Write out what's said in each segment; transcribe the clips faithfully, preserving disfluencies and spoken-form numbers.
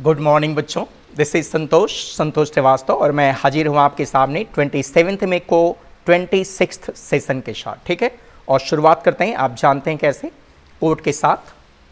Good morning बच्चों, this is Santosh Santosh Shrivastava और मैं हाजिर हूँ आपके सामने ट्वेंटी सेवेंथ में को ट्वेंटी सिक्स्थ सेशन के साथ। ठीक है, और शुरुआत करते हैं। आप जानते हैं कैसे, कोट के साथ।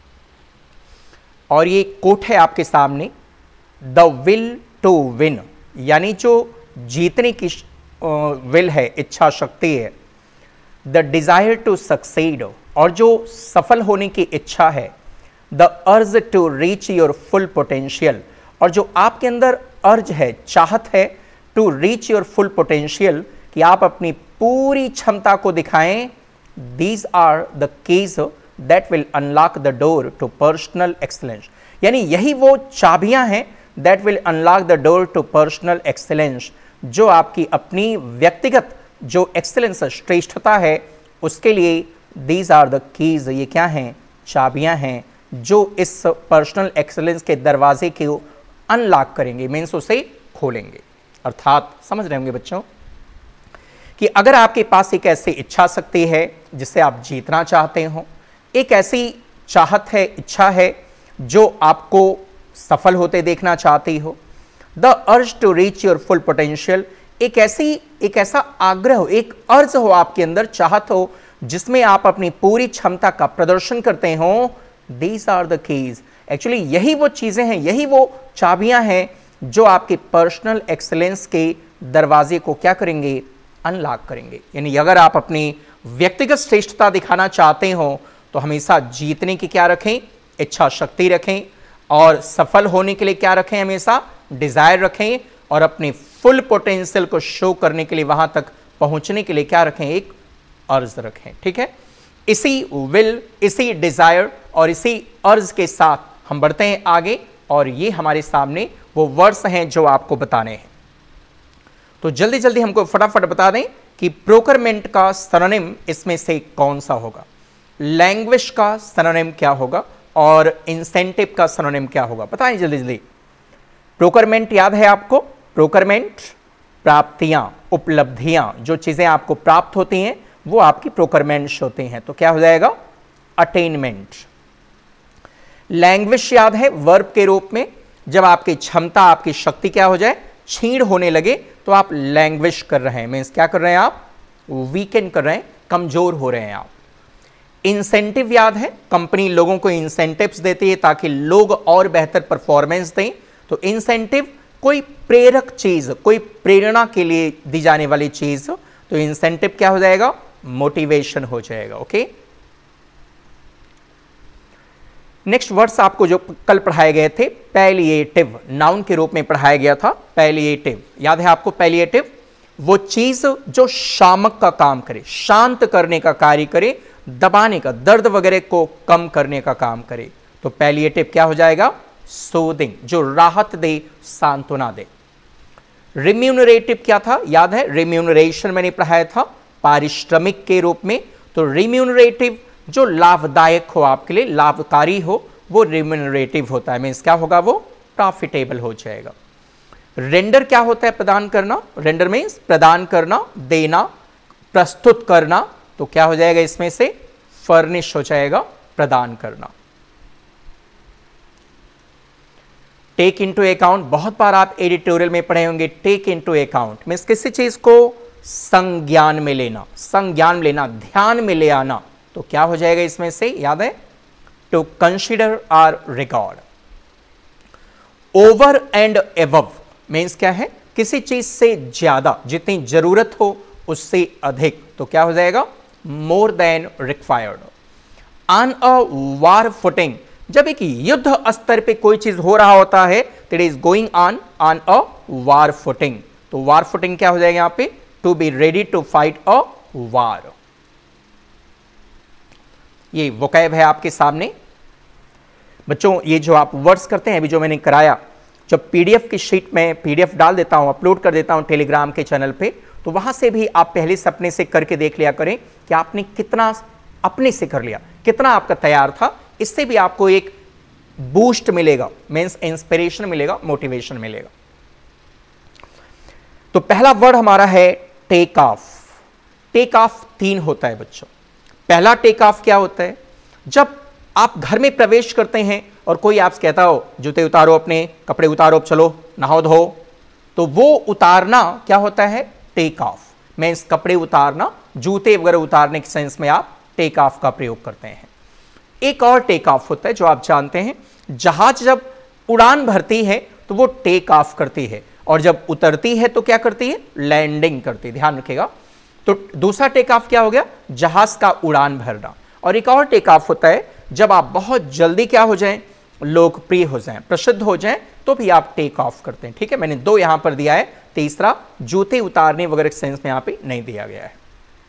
और ये कोट है आपके सामने, द विल टू विन, यानी जो जीतने की विल है, इच्छा शक्ति है। द डिजायर टू सक्सीड, और जो सफल होने की इच्छा है। The urge to reach your full potential, और जो आपके अंदर अर्ज है, चाहत है, to reach your full potential, कि आप अपनी पूरी क्षमता को दिखाएं। These are the keys that will unlock the door to personal excellence, यानी यही वो चाबियां हैं that will unlock the door to personal excellence, जो आपकी अपनी व्यक्तिगत जो एक्सीलेंस श्रेष्ठता है उसके लिए दीज आर द कीज, ये क्या हैं, चाबियां हैं जो इस पर्सनल एक्सीलेंस के दरवाजे को अनलॉक करेंगे, मीन्स उसे खोलेंगे। अर्थात समझ रहे होंगे बच्चों कि अगर आपके पास एक ऐसी इच्छा शक्ति है जिसे आप जीतना चाहते हो, एक ऐसी चाहत है, इच्छा है जो आपको सफल होते देखना चाहती हो, the urge to reach your full potential, एक ऐसी एक ऐसा आग्रह हो, एक अर्ज हो आपके अंदर, चाहत हो जिसमें आप अपनी पूरी क्षमता का प्रदर्शन करते हो। These are the keys, actually यही वो चीजें हैं, यही वो चाबियां हैं जो आपके पर्सनल एक्सीलेंस के दरवाजे को क्या करेंगे, अनलॉक करेंगे। यानी अगर आप अपनी व्यक्तिगत श्रेष्ठता दिखाना चाहते हो तो हमेशा जीतने की क्या रखें, इच्छा शक्ति रखें, और सफल होने के लिए क्या रखें, हमेशा डिजायर रखें, और अपने फुल पोटेंशियल को शो करने के लिए, वहां तक पहुंचने के लिए क्या रखें, एक अर्ज रखें। ठीक है, इसी विल, इसी डिजायर और इसी अर्ज के साथ हम बढ़ते हैं आगे, और ये हमारे सामने वो वर्ड्स हैं जो आपको बताने हैं। तो जल्दी जल्दी हमको फटाफट बता दें कि प्रोक्योरमेंट का सिनोनिम इसमें से कौन सा होगा, लैंग्वेज का सिनोनिम क्या होगा, और इंसेंटिव का सिनोनिम क्या होगा, बताएं जल्दी जल्दी। प्रोक्योरमेंट याद है आपको, प्रोक्योरमेंट प्राप्तियां, उपलब्धियां, जो चीजें आपको प्राप्त होती हैं वो आपकी प्रोक्योरमेंट्स होती हैं, तो क्या हो जाएगा, अटेनमेंट। लैंग्वेज याद है, वर्ब के रूप में, जब आपकी क्षमता, आपकी शक्ति क्या हो जाए, छीण होने लगे, तो आप लैंग्वेज कर रहे हैं, मीन्स क्या कर रहे हैं, आप वीकेंड कर रहे हैं, कमजोर हो रहे हैं आप। इंसेंटिव याद है, कंपनी लोगों को इंसेंटिव्स देती है ताकि लोग और बेहतर परफॉर्मेंस दें, तो इंसेंटिव कोई प्रेरक चीज, कोई प्रेरणा के लिए दी जाने वाली चीज, तो इंसेंटिव क्या हो जाएगा, मोटिवेशन हो जाएगा। ओके, नेक्स्ट वर्ड्स आपको जो कल पढ़ाए गए थे, पैलिएटिव, नाउन के रूप में पढ़ाया गया था। पैलिएटिव याद है आपको, पैलिएटिव वो चीज जो शामक का काम करे, शांत करने का कार्य करे, दबाने का, दर्द वगैरह को कम करने का काम करे, तो पैलिएटिव क्या हो जाएगा, सूदिंग, जो राहत दे, सांत्वना दे। रिम्यूनरेटिव क्या था, याद है, रिम्यूनरेशन मैंने पढ़ाया था, पारिश्रमिक के रूप में, तो रिम्यूनरेटिव जो लाभदायक हो, आपके लिए लाभकारी हो, वो रिम्यूनरेटिव होता है, मीन्स क्या होगा, वो प्रॉफिटेबल हो जाएगा। रेंडर क्या होता है, प्रदान करना, रेंडर मीन्स प्रदान करना, देना, प्रस्तुत करना, तो क्या हो जाएगा इसमें से, फर्निश हो जाएगा, प्रदान करना। टेक इनटू अकाउंट, बहुत बार आप एडिटोरियल में पढ़े होंगे, टेक इनटू अकाउंट मीन्स किसी चीज को संज्ञान में लेना, संज्ञान में लेना, ध्यान में ले आना, तो क्या हो जाएगा इसमें से, याद है, to consider or record. Over and above means क्या है, किसी चीज से ज्यादा, जितनी जरूरत हो उससे अधिक, तो क्या हो जाएगा, more than required. On a war footing, जब एक युद्ध स्तर पे कोई चीज हो रहा होता है, it is going on on a war footing, तो वार फुटिंग क्या हो जाएगा यहां पे, to be ready to fight a war. ये वोकैब है आपके सामने बच्चों। ये जो आप वर्ड्स करते हैं, अभी जो मैंने कराया, जब पीडीएफ की शीट में पीडीएफ डाल देता हूं, अपलोड कर देता हूं टेलीग्राम के चैनल पे, तो वहां से भी आप पहले से अपने से करके देख लिया करें कि आपने कितना अपने से कर लिया, कितना आपका तैयार था। इससे भी आपको एक बूस्ट मिलेगा, मीन्स इंस्पिरेशन मिलेगा, मोटिवेशन मिलेगा। तो पहला वर्ड हमारा है टेक ऑफ। टेक ऑफ तीन होता है बच्चों। पहला टेक ऑफ क्या होता है, जब आप घर में प्रवेश करते हैं और कोई आपसे कहता हो जूते उतारो, अपने कपड़े उतारो, चलो नहाओ धो, तो वो उतारना क्या होता है? Take off. मींस कपड़े उतारना, जूते वगैरह उतारने के सेंस में आप टेक ऑफ का प्रयोग करते हैं। एक और टेक ऑफ होता है जो आप जानते हैं, जहाज जब उड़ान भरती है तो वो टेक ऑफ करती है, और जब उतरती है तो क्या करती है? लैंडिंग करती है। ध्यान रखिएगा। तो दूसरा टेक ऑफ क्या हो गया? जहाज का उड़ान भरना। और एक और टेक ऑफ होता है जब आप बहुत जल्दी क्या हो जाएं? लोकप्रिय हो जाएं, प्रसिद्ध हो जाएं, तो भी आप टेक ऑफ करते हैं। ठीक है, मैंने दो यहां पर दिया है, तीसरा जूते उतारने वगैरह के सेंस में यहां पे नहीं दिया गया है।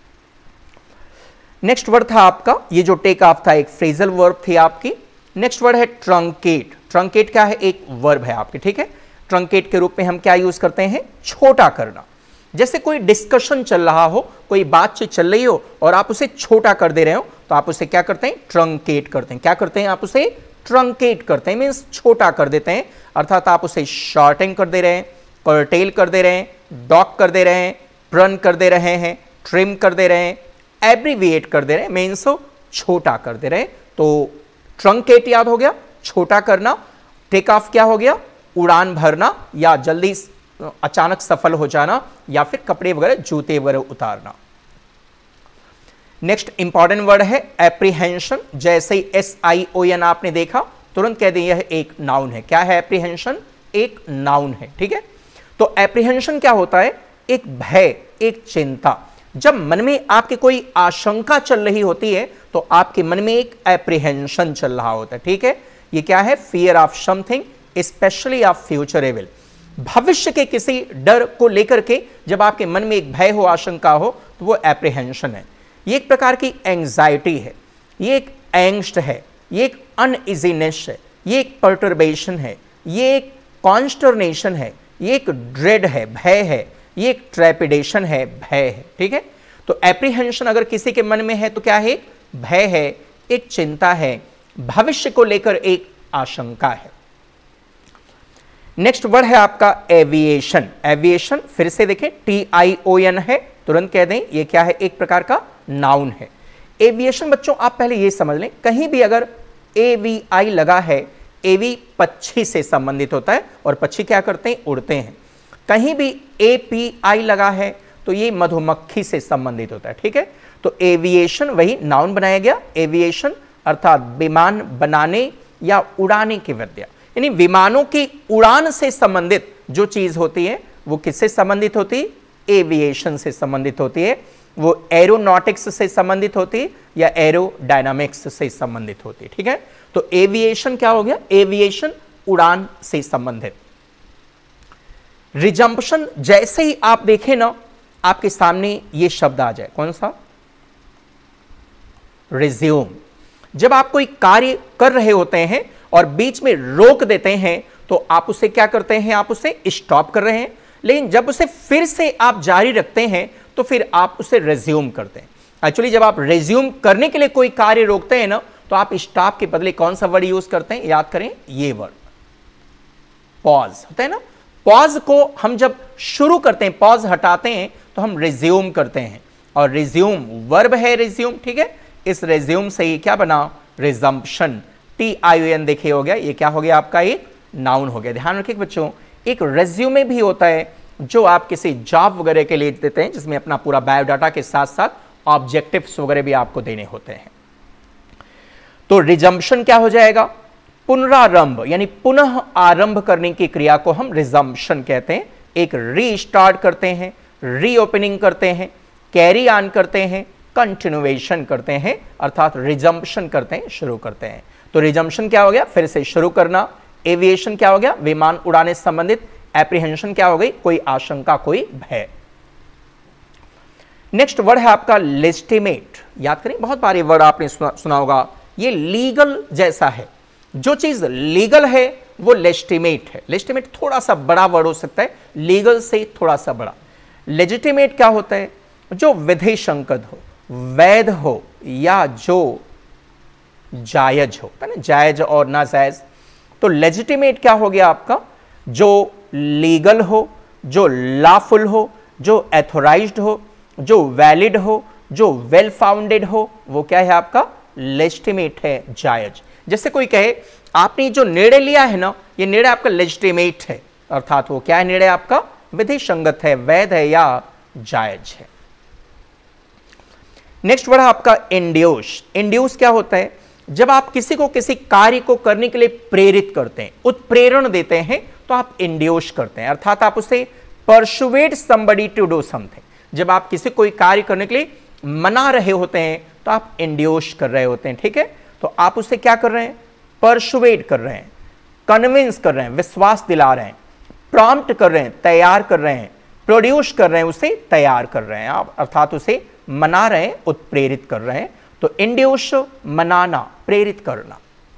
नेक्स्ट वर्ड था आपका, ये जो टेक ऑफ था एक फ्रेजल वर्ब थी आपकी। नेक्स्ट वर्ड है ट्रंकेट। ट्रंकेट क्या है? एक वर्ब है आपकी। ठीक है, ट्रंकेट के रूप में हम क्या यूज करते हैं? छोटा करना। जैसे कोई डिस्कशन चल रहा हो, कोई बातचीत चल रही हो और आप उसे छोटा कर दे रहे हो, तो आप उसे क्या करते हैं? ट्रंकेट करते हैं। क्या करते हैं? आप उसे ट्रंकेट करते हैं, मीन्स छोटा कर देते हैं। अर्थात आप उसे शॉर्टिंग कर दे रहे हैं, कर्टेल कर दे रहे हैं, डॉक कर दे रहे हैं, प्रण कर दे रहे हैं, ट्रिम कर दे रहे हैं, एब्रीविएट कर दे रहे हैं, मीन्स छोटा कर दे रहे हैं। तो ट्रंकेट याद हो गया, छोटा करना। टेक ऑफ क्या हो गया? उड़ान भरना या जल्दी अचानक सफल हो जाना, या फिर कपड़े वगैरह जूते वगैरह उतारना। नेक्स्ट इंपॉर्टेंट वर्ड है एप्रीहेंशन। जैसे ही एस आई ओ एन आपने देखा, तुरंत कह दें यह एक नाउन है। क्या है एप्रीहेंशन? एक नाउन है। ठीक है, तो एप्रीहेंशन क्या होता है? एक भय, एक चिंता। जब मन में आपके कोई आशंका चल रही होती है तो आपके मन में एक एप्रीहेंशन चल रहा होता है। ठीक है, ये क्या है? Fear of something, especially of फ्यूचरेबल। भविष्य के किसी डर को लेकर के जब आपके मन में एक भय हो, आशंका हो, तो वो एप्रीहेंशन है। ये एक प्रकार की एंग्जाइटी है, ये एक एंग्स्ट है, ये एक अनइजीनेस है, ये एक पर्टर्बेशन है, ये एक कॉन्स्टर्नेशन है, ये एक ड्रेड है, भय है, ये एक ट्रेपिडेशन है, भय है। ठीक है, तो एप्रीहेंशन अगर किसी के मन में है तो क्या है? एक भय है, एक चिंता है, भविष्य को लेकर एक आशंका है। नेक्स्ट वर्ड है आपका एविएशन। एविएशन फिर से देखें, टी आई ओ एन है, तुरंत कह दें ये क्या है? एक प्रकार का नाउन है। एविएशन बच्चों आप पहले ये समझ लें, कहीं भी अगर ए वी आई लगा है, एवी पक्षी से संबंधित होता है, और पक्षी क्या करते हैं? उड़ते हैं। कहीं भी ए पी आई लगा है तो ये मधुमक्खी से संबंधित होता है। ठीक है, तो एविएशन वही नाउन बनाया गया। एविएशन अर्थात विमान बनाने या उड़ाने की विद्या, यानी विमानों की उड़ान से संबंधित जो चीज होती है वो किससे संबंधित होती है? एविएशन से संबंधित होती है। वो एरोनॉटिक्स से संबंधित होती है या एरोडायनामिक्स से संबंधित होती है। ठीक है, तो एविएशन क्या हो गया? एविएशन उड़ान से संबंधित। रिजम्पशन, जैसे ही आप देखें ना आपके सामने ये शब्द आ जाए, कौन सा? रिज्यूम। जब आप कोई कार्य कर रहे होते हैं और बीच में रोक देते हैं तो आप उसे क्या करते हैं? आप उसे स्टॉप कर रहे हैं। लेकिन जब उसे फिर से आप जारी रखते हैं तो फिर आप उसे रिज्यूम करते हैं। एक्चुअली जब आप रिज्यूम करने के लिए कोई कार्य रोकते हैं ना तो आप स्टॉप के बदले कौन सा वर्ड यूज करते हैं? याद करें, ये वर्ड पॉज होता है ना। पॉज को हम जब शुरू करते हैं, पॉज हटाते हैं तो हम रिज्यूम करते हैं, और रिज्यूम वर्ब है, रिज्यूम। ठीक है, इस रिज्यूम से ये क्या बना? Resumption. T I O N देखिए हो गया, ये क्या हो गया? आपका एक नाउन हो गया। ध्यान रखिए बच्चों, एक रेज्यूमे भी होता है जो आप किसी जॉब वगैरह के लिए देते हैं, जिसमें अपना पूरा बायोडाटा के साथ साथ ऑब्जेक्टिव्स वगैरह भी आपको देने होते हैं। तो रिजम्पशन क्या हो जाएगा? पुनरारंभ, यानी पुनः आरंभ करने की क्रिया को हम रिजम्पशन कहते हैं। एक रीस्टार्ट करते हैं, रीओपनिंग करते हैं, कैरी ऑन करते हैं, कंटिन्यूएशन करते हैं, अर्थात रिजम्पशन करते हैं, शुरू करते हैं। तो रिजम्पशन क्या हो गया? फिर से शुरू करना। एविएशन क्या हो गया? विमान उड़ाने से संबंधित। एप्रीहेंशन क्या हो गई? कोई आशंका, कोई भय। नेक्स्ट वर्ड है आपका लेजिटिमेट। याद करें, बहुत बार ये वर्ड आपने सुना, सुना होगा। ये लीगल जैसा है, जो चीज लीगल है वो लेजिटिमेट है। लेजिटिमेट थोड़ा सा बड़ा वर्ड हो सकता है, लीगल से थोड़ा सा बड़ा। लेजिटिमेट क्या होता है? जो विधि संगत हो, वैध हो, या जो जायज हो, है ना, जायज और ना जायज। तो लेजिटिमेट क्या हो गया आपका? जो लीगल हो, जो लॉफुल हो, जो एथोराइज्ड हो, जो वैलिड हो, जो वेल फाउंडेड हो, वो क्या है आपका? लेजिटिमेट है, जायज। जैसे कोई कहे आपने जो निर्णय लिया है ना, ये निर्णय आपका लेजिटिमेट है, अर्थात वो क्या है, निर्णय आपका विधि संगत है, वैध है या जायज है। नेक्स्ट वर्ड आपका इंड्यूस। इंड्यूस क्या होता है, जब आप किसी को किसी कार्य को करने के लिए प्रेरित करते हैं, उत्प्रेरण देते हैं, तो आप इंड्यूस करते हैं, अर्थात आप उसे persuade somebody to do something. जब आप किसी कोई कार्य करने के लिए मना रहे होते हैं तो आप इंड्यूस कर रहे होते हैं, ठीक है। तो आप उसे क्या कर रहे हैं, परसुएड कर रहे हैं, कन्विंस कर रहे हैं, विश्वास दिला रहे हैं, प्रॉम्प्ट कर रहे हैं, तैयार कर रहे हैं, प्रोड्यूस कर रहे हैं, उसे तैयार कर रहे हैं आप, अर्थात उसे मना रहे हैं, उत्प्रेरित कर रहे हैं। तो इंड्यूस मनाना, प्रेरित करना।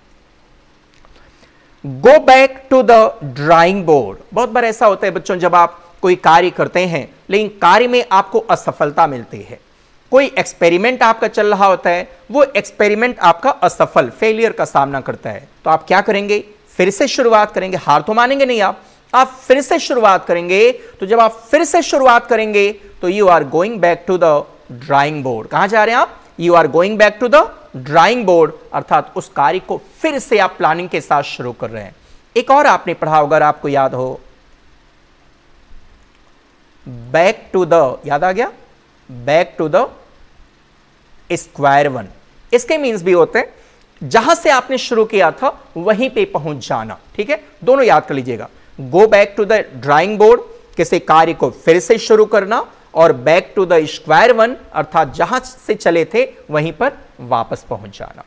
Go back to the drawing board. बहुत बार ऐसा होता है बच्चों, जब आप कोई कार्य करते हैं लेकिन कार्य में आपको असफलता मिलती है, कोई एक्सपेरिमेंट आपका चल रहा होता है, वो एक्सपेरिमेंट आपका असफल, फेलियर का सामना करता है, तो आप क्या करेंगे, फिर से शुरुआत करेंगे। हार तो मानेंगे नहीं आप आप फिर से शुरुआत करेंगे। तो जब आप फिर से शुरुआत करेंगे तो you are going back to the drawing board. कहां जा रहे हैं आप, you are going back to the drawing board, अर्थात उस कार्य को फिर से आप प्लानिंग के साथ शुरू कर रहे हैं। एक और आपने पढ़ा होगा, अगर आपको याद हो, बैक टू द, याद आ गया, back to the square one. इसके मीन्स भी होते हैं जहां से आपने शुरू किया था वहीं पे पहुंच जाना, ठीक है। दोनों याद कर लीजिएगा, go back to the drawing board, किसी कार्य को फिर से शुरू करना, और back to the square one, अर्थात जहां से चले थे वहीं पर वापस पहुंच जाना।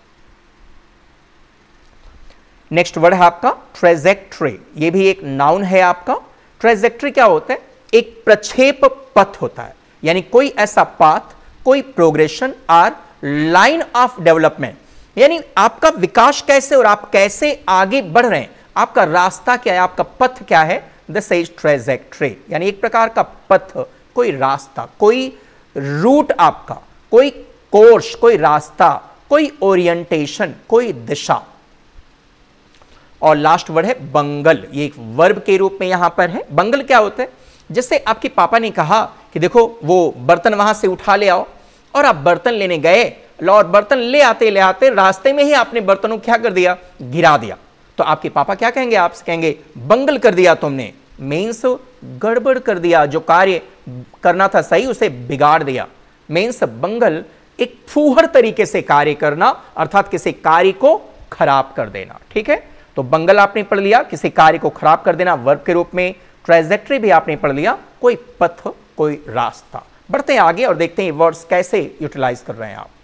नेक्स्ट वर्ड है आपका ट्रेजेक्ट्री। ये भी एक नाउन है आपका। ट्रेजेक्ट्री क्या होता है, एक प्रक्षेप पथ होता है, यानी कोई ऐसा पाथ, कोई progression or line of development, यानी आपका विकास कैसे और आप कैसे आगे बढ़ रहे हैं, आपका रास्ता क्या है, आपका पथ क्या है, दिस इज ट्रेजेक्ट्री, यानी एक प्रकार का पथ, कोई रास्ता, कोई रूट आपका, कोई कोर्स, कोई रास्ता, कोई ओरिएंटेशन, कोई दिशा। और लास्ट वर्ड है बंगल। ये एक वर्ब के रूप में यहां पर है। बंगल क्या होता है, जैसे आपके पापा ने कहा कि देखो वो बर्तन वहां से उठा ले आओ, और आप बर्तन लेने गए, और बर्तन ले आते ले आते रास्ते में ही आपने बर्तनों को क्या कर दिया, गिरा दिया, तो आपके पापा क्या कहेंगे, आपसे कहेंगे बंगल कर दिया तुमने, मीन्स गड़बड़ कर दिया, जो कार्य करना था सही उसे बिगाड़ दिया। मीन्स बंगल एक फूहड़ तरीके से कार्य करना, अर्थात किसी कार्य को खराब कर देना, ठीक है। तो बंगल आपने पढ़ लिया, किसी कार्य को खराब कर देना वर्ब के रूप में। ट्रेजेक्ट्री भी आपने पढ़ लिया, कोई पथ, कोई रास्ता। बढ़ते हैं आगे और देखते हैं वर्ड्स कैसे यूटिलाइज कर रहे हैं आप।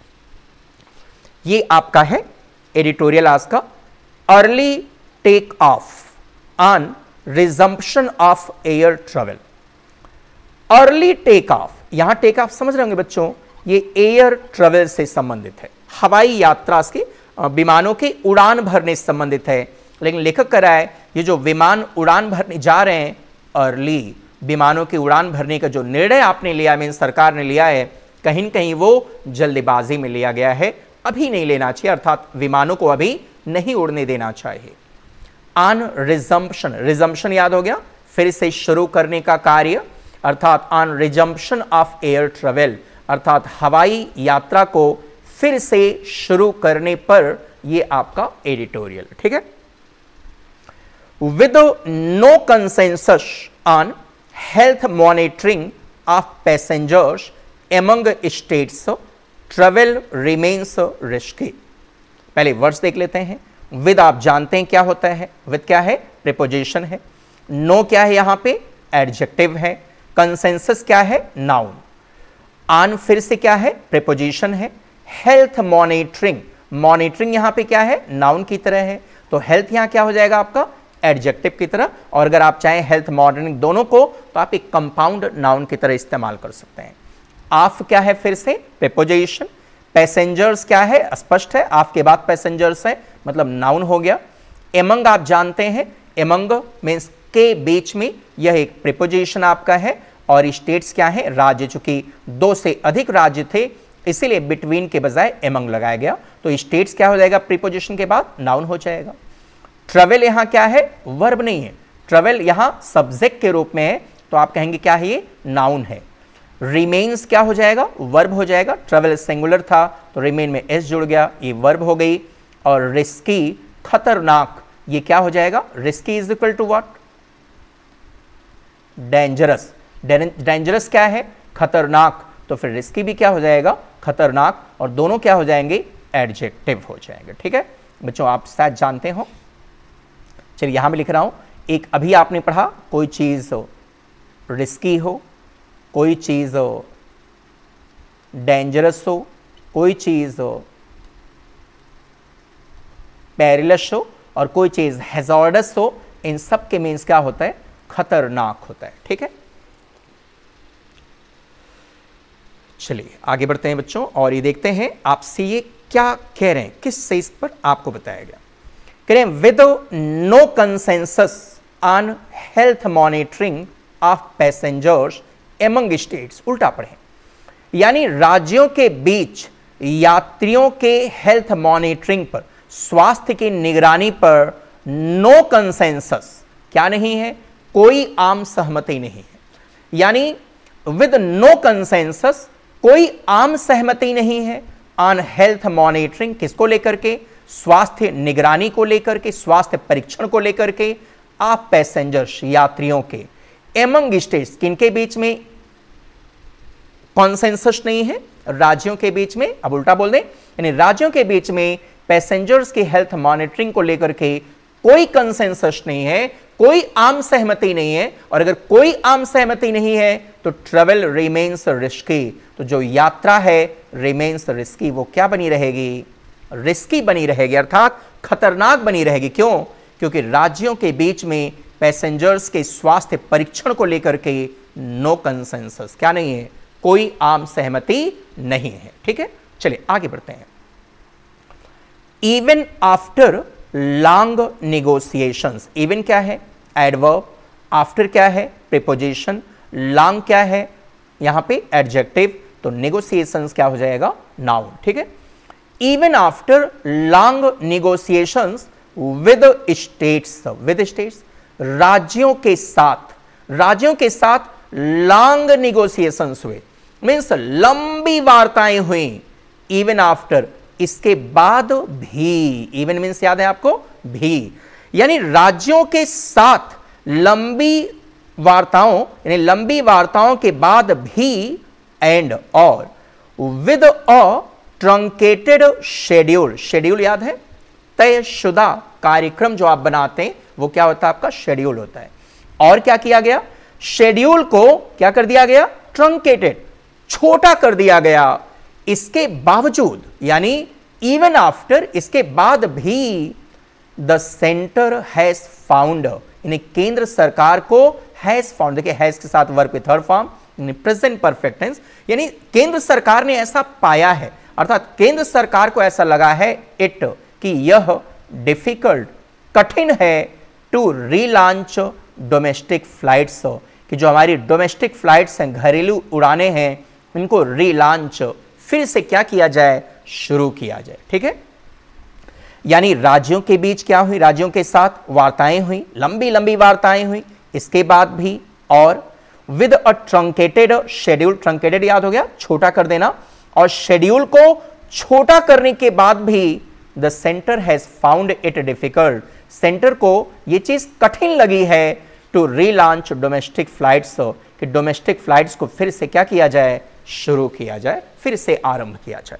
ये आपका है एडिटोरियल आज का, early take off on resumption of air travel. Early take off, यहां टेक ऑफ समझ रहे होंगे बच्चों, ये एयर ट्रेवल से संबंधित है, हवाई यात्रा के विमानों के उड़ान भरने से संबंधित है। लेकिन लेखक कह रहा है ये जो विमान उड़ान भरने जा रहे हैं, अर्ली विमानों की उड़ान भरने का जो निर्णय आपने लिया, मीन सरकार ने लिया है, कहीं न कहीं वो जल्दबाजी में लिया गया है, अभी नहीं लेना चाहिए, अर्थात विमानों को अभी नहीं उड़ने देना चाहिए। ऑन रिजम्पशन, रिजम्पशन याद हो गया, फिर से शुरू करने का कार्य, अर्थात on resumption of air travel, अर्थात हवाई यात्रा को फिर से शुरू करने पर ये आपका एडिटोरियल, ठीक है। With no consensus on health monitoring of passengers among states, travel remains risky. पहले वर्ड्स देख लेते हैं। विद आप जानते हैं क्या होता है, विद क्या है, प्रीपोजिशन है। नो क्या है, यहां पे एडजेक्टिव है। कंसेंसस क्या है, नाउन। ऑन फिर से क्या है, प्रीपोजिशन है। हेल्थ मॉनिटरिंग, मॉनिटरिंग यहां पे क्या है, नाउन की तरह है, तो हेल्थ यहां क्या हो जाएगा आपका, एडजेक्टिव की तरह। और अगर आप चाहें हेल्थ मॉनिटरिंग दोनों को, तो आप एक कंपाउंड नाउन की तरह इस्तेमाल कर सकते हैं। ऑफ क्या है, फिर से प्रीपोजिशन। पैसेंजर्स क्या है, स्पष्ट है, ऑफ के बाद पैसेंजर्स है, मतलब नाउन हो गया। एमंग आप जानते हैं, एमंग मीन्स के बीच में, यह एक प्रीपोजिशन आपका है। और स्टेट्स क्या है, राज्य, चूंकि दो से अधिक राज्य थे इसीलिए बिटवीन के बजाय एमंग लगाया गया, तो स्टेट्स क्या हो जाएगा, प्रीपोजिशन के बाद नाउन हो जाएगा। ट्रेवल यहां क्या है, वर्ब नहीं है, ट्रेवल यहां सब्जेक्ट के रूप में है, तो आप कहेंगे क्या है, ये नाउन है। रिमेन्स क्या हो जाएगा, वर्ब हो जाएगा। ट्रेवल सिंगुलर था तो रिमेन में एस जुड़ गया, ये वर्ब हो गई। और रिस्की खतरनाक, ये क्या हो जाएगा? Risky is equal to what? Dangerous. Dangerous क्या है? खतरनाक। तो फिर रिस्की भी क्या हो जाएगा? खतरनाक। और दोनों क्या हो जाएंगे? एडजेक्टिव हो जाएंगे। ठीक है बच्चों, आप शायद जानते हो। चलिए यहां मैं लिख रहा हूं, एक अभी आपने पढ़ा, कोई चीज रिस्की हो, कोई चीज डेंजरस हो, कोई चीज पेरिलस हो, और कोई चीज हैजार्डस हो। इन सब के मीन्स क्या होता है? खतरनाक होता है। ठीक है, चलिए आगे बढ़ते हैं बच्चों, और ये देखते हैं आपसे ये क्या कह रहे हैं, किस चीज पर आपको बताया गया। कह रहे हैं with no consensus on health monitoring of passengers among states. उल्टा पढ़े, यानी राज्यों के बीच यात्रियों के हेल्थ मॉनिटरिंग पर, स्वास्थ्य की निगरानी पर नो कंसेंसस क्या नहीं है? कोई आम सहमति नहीं है। यानी विद नो कंसेंसस, कोई आम सहमति नहीं है ऑन हेल्थ मॉनिटरिंग, किसको लेकर के? स्वास्थ्य निगरानी को लेकर के, स्वास्थ्य परीक्षण को लेकर के, आप पैसेंजर्स यात्रियों के, एमंग स्टेट्स किनके बीच में कॉन्सेंसस नहीं है? राज्यों के बीच में। अब उल्टा बोल दें, यानी राज्यों के बीच में पैसेंजर्स की हेल्थ मॉनिटरिंग को लेकर के कोई कंसेंसस नहीं है, कोई आम सहमति नहीं है। और अगर कोई आम सहमति नहीं है तो ट्रेवल रिमेन्स रिस्की, तो जो यात्रा है रिमेन्स रिस्की, वो क्या बनी रहेगी? रिस्की बनी रहेगी, अर्थात खतरनाक बनी रहेगी। क्यों? क्योंकि राज्यों के बीच में पैसेंजर्स के स्वास्थ्य परीक्षण को लेकर के नो कंसेंसस क्या नहीं है? कोई आम सहमति नहीं है। ठीक है, चलिए आगे बढ़ते हैं। Even after long negotiations, even क्या है? एडवर्ब। आफ्टर क्या है? प्रीपोजिशन। लॉन्ग क्या है? यहां पे एडजेक्टिव। तो निगोशिएशंस क्या हो जाएगा? नाउन। ठीक है, even after long negotiations with states, with states राज्यों के साथ, राज्यों के साथ लॉन्ग निगोशिएशंस हुए, मीन्स लंबी वार्ताएं हुई। इवन आफ्टर, इसके बाद भी, इवन मीन्स याद है आपको? भी, यानी राज्यों के साथ लंबी वार्ताओं, यानी लंबी वार्ताओं के बाद भी, एंड और with a truncated schedule. Schedule याद है? तयशुदा कार्यक्रम जो आप बनाते हैं वो क्या होता है? आपका शेड्यूल होता है। और क्या किया गया? शेड्यूल को क्या कर दिया गया? ट्रंकेटेड, छोटा कर दिया गया। इसके बावजूद, यानी इवन आफ्टर, इसके बाद भी द सेंटर हैज फाउंड, यानी केंद्र सरकार को हैज फाउंड, देखिए हैज के साथ वर्ब के third form, present perfect tense, यानी केंद्र सरकार ने ऐसा पाया है, अर्थात केंद्र सरकार को ऐसा लगा है इट, कि यह डिफिकल्ट, कठिन है, टू रीलॉन्च डोमेस्टिक फ्लाइट्स, कि जो हमारी डोमेस्टिक फ्लाइट्स हैं, घरेलू उड़ानें हैं, इनको रीलॉन्च, फिर से क्या किया जाए? शुरू किया जाए। ठीक है, यानी राज्यों के बीच क्या हुई? राज्यों के साथ वार्ताएं हुई, लंबी लंबी वार्ताएं हुई, इसके बाद भी, और with a truncated schedule, truncated याद हो गया? छोटा कर देना। और शेड्यूल को छोटा करने के बाद भी the centre has found it difficult, centre को यह चीज कठिन लगी है टू रीलॉन्च डोमेस्टिक फ्लाइट्स, कि डोमेस्टिक फ्लाइट्स को फिर से क्या किया जाए? शुरू किया जाए, फिर से आरंभ किया जाए।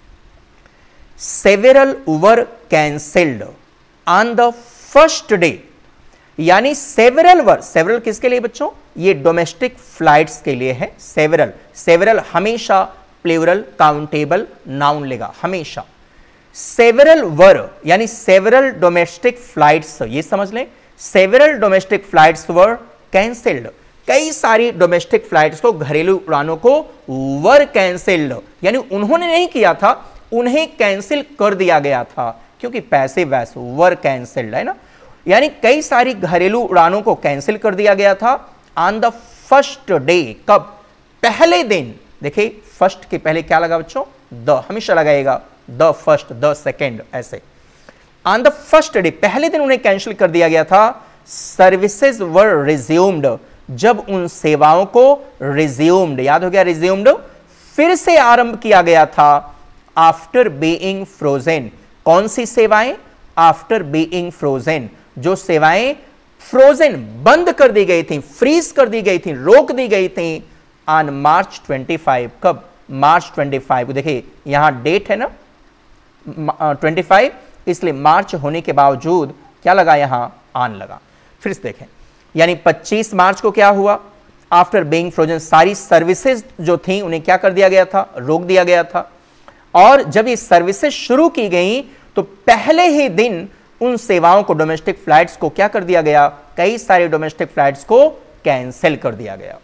Several were cancelled on the first day, यानी सेवेरल वर, सेवेरल किसके लिए बच्चों? ये डोमेस्टिक फ्लाइट्स के लिए है। सेवेरल, सेवेरल हमेशा प्लूरल काउंटेबल नाउन लेगा, हमेशा। सेवेरल वर यानी सेवेरल डोमेस्टिक फ्लाइट्स, ये समझ लें, several domestic flights were cancelled, कई सारी डोमेस्टिक फ्लाइट्स को, घरेलू उड़ानों को वर कैंसिल्ड, यानी उन्होंने नहीं किया था, उन्हें कैंसिल कर दिया गया था, क्योंकि पैसे वैस वर कैंसिल्ड है ना, यानी कई सारी घरेलू उड़ानों को कैंसिल कर दिया गया था ऑन द फर्स्ट डे, कब? पहले दिन। देखिए फर्स्ट के पहले क्या लगा बच्चों? द, हमेशा लगाएगा द फर्स्ट, द सेकेंड, ऐसे। ऑन द फर्स्ट डे, पहले दिन उन्हें कैंसिल कर दिया गया था। सर्विसेज वर रिज्यूम्ड, जब उन सेवाओं को रिज्यूम्ड, याद हो गया रिज्यूम्ड, फिर से आरंभ किया गया था। आफ्टर बीइंग फ्रोजन, कौन सी सेवाएं? आफ्टर बीइंग फ्रोजन, जो सेवाएं फ्रोजन बंद कर दी गई थी, फ्रीज कर दी गई थी, रोक दी गई थी ऑन मार्च पच्चीस। कब? मार्च पच्चीस। देखिए यहां डेट है ना पच्चीस, इसलिए मार्च होने के बावजूद क्या लगा? यहां ऑन लगा। फिर से देखें, यानी पच्चीस मार्च को क्या हुआ? आफ्टर बीइंग फ्रोजन सारी सर्विसेज जो थी उन्हें क्या कर दिया गया था? रोक दिया गया था। और जब ये सर्विसेज शुरू की गई तो पहले ही दिन उन सेवाओं को, डोमेस्टिक फ्लाइट्स को क्या कर दिया गया? कई सारे डोमेस्टिक फ्लाइट्स को कैंसिल कर दिया गया।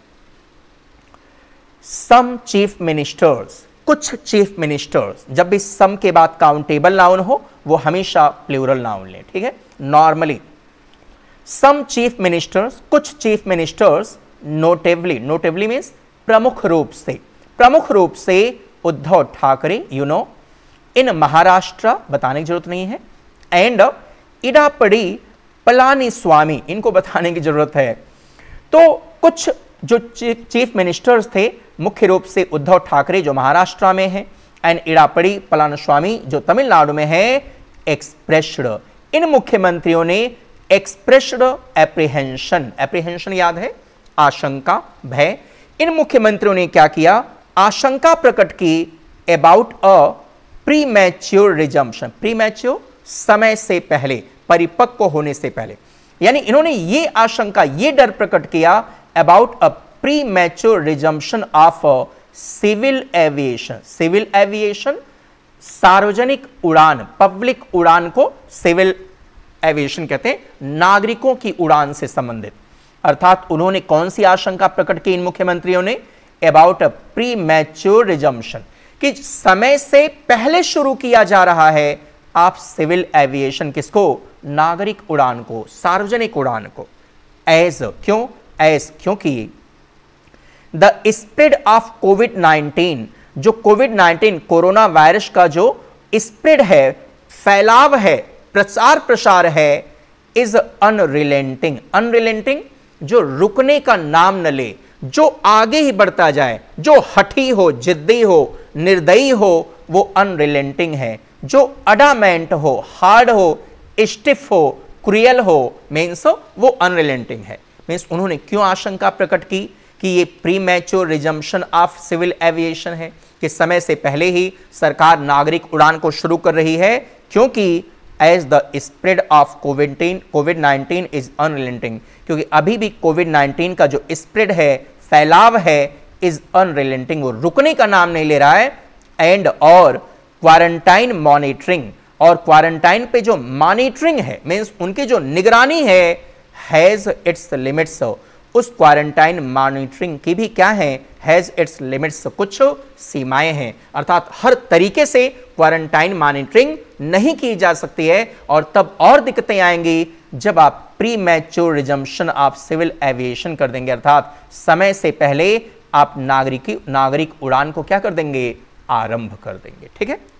सम चीफ मिनिस्टर्स, कुछ चीफ मिनिस्टर्स, जब भी सम के बाद काउंटेबल नाउन हो वो हमेशा प्लूरल नाउन ले, ठीक है? नॉर्मली सम चीफ मिनिस्टर्स, कुछ chief ministers, notably, notably means प्रमुख रूप से, प्रमुख रूप से Uddhav Thackeray, you know, in Maharashtra, बताने की जरूरत नहीं है, एंड इडापड़ी पलानीस्वामी, इनको बताने की जरूरत है। तो कुछ जो चीफ मिनिस्टर्स थे, मुख्य रूप से उद्धव ठाकरे जो महाराष्ट्र में है, एंड इडापड़ी पलानीस्वामी जो तमिलनाडु में है, एक्सप्रेस्ड, इन मुख्यमंत्रियों ने एक्सप्रेस्ड एप्रीहेंशन, एप्रीहेंशन याद है? आशंका, भय। इन मुख्यमंत्रियों ने क्या किया? आशंका प्रकट की about a premature resumption, premature समय से पहले, परिपक्व होने से पहले, यानी इन्होंने ये आशंका, ये डर प्रकट किया about a premature resumption of civil aviation, civil aviation सार्वजनिक उड़ान, पब्लिक उड़ान को सिविल एविएशन कहते हैं, नागरिकों की उड़ान से संबंधित। अर्थात उन्होंने कौन सी आशंका प्रकट की इन मुख्यमंत्रियों ने? अबाउट अ प्रीमैच्योर रिजम्पशन, कि समय से पहले शुरू किया जा रहा है आप सिविल एविएशन, किसको? नागरिक उड़ान को, सार्वजनिक उड़ान को। एज, क्यों? एज, क्योंकि the spread of COVID nineteen, जो कोविड नाइनटीन कोरोना वायरस का जो स्प्रेड है, फैलाव है, प्रचार प्रसार है, इज अनरिलेंटिंग, अनरिलेंटिंग जो रुकने का नाम न ले, जो आगे ही बढ़ता जाए, जो हठी हो, जिद्दी हो, निर्दयी हो, वो अनरिलेंटिंग है। जो अडामेंट हो, हार्ड हो, स्टिफ हो, क्रियल हो, मीन्स वो अनरिलेंटिंग है। मीन्स उन्होंने क्यों आशंका प्रकट की कि ये premature resumption of civil aviation है, कि समय से पहले ही सरकार नागरिक उड़ान को शुरू कर रही है, क्योंकि as the spread of COVID COVID nineteen is unrelenting, क्योंकि अभी भी कोविड नाइनटीन का जो स्प्रेड है, फैलाव है, इज अनरिलेंटिंग, वो रुकने का नाम नहीं ले रहा है। एंड और क्वारंटाइन मॉनिटरिंग, और क्वारंटाइन पे जो मॉनिटरिंग है, मीन्स उनकी जो निगरानी है, हैज इट्स लिमिट्स, उस क्वारंटाइन मॉनिटरिंग की भी क्या है? हैज इट्स लिमिट्स, कुछ सीमाएं हैं। अर्थात हर तरीके से क्वारंटाइन मॉनिटरिंग नहीं की जा सकती है, और तब और दिक्कतें आएंगी जब आप premature resumption of civil aviation कर देंगे, अर्थात समय से पहले आप नागरिक नागरिक उड़ान को क्या कर देंगे? आरंभ कर देंगे, ठीक है?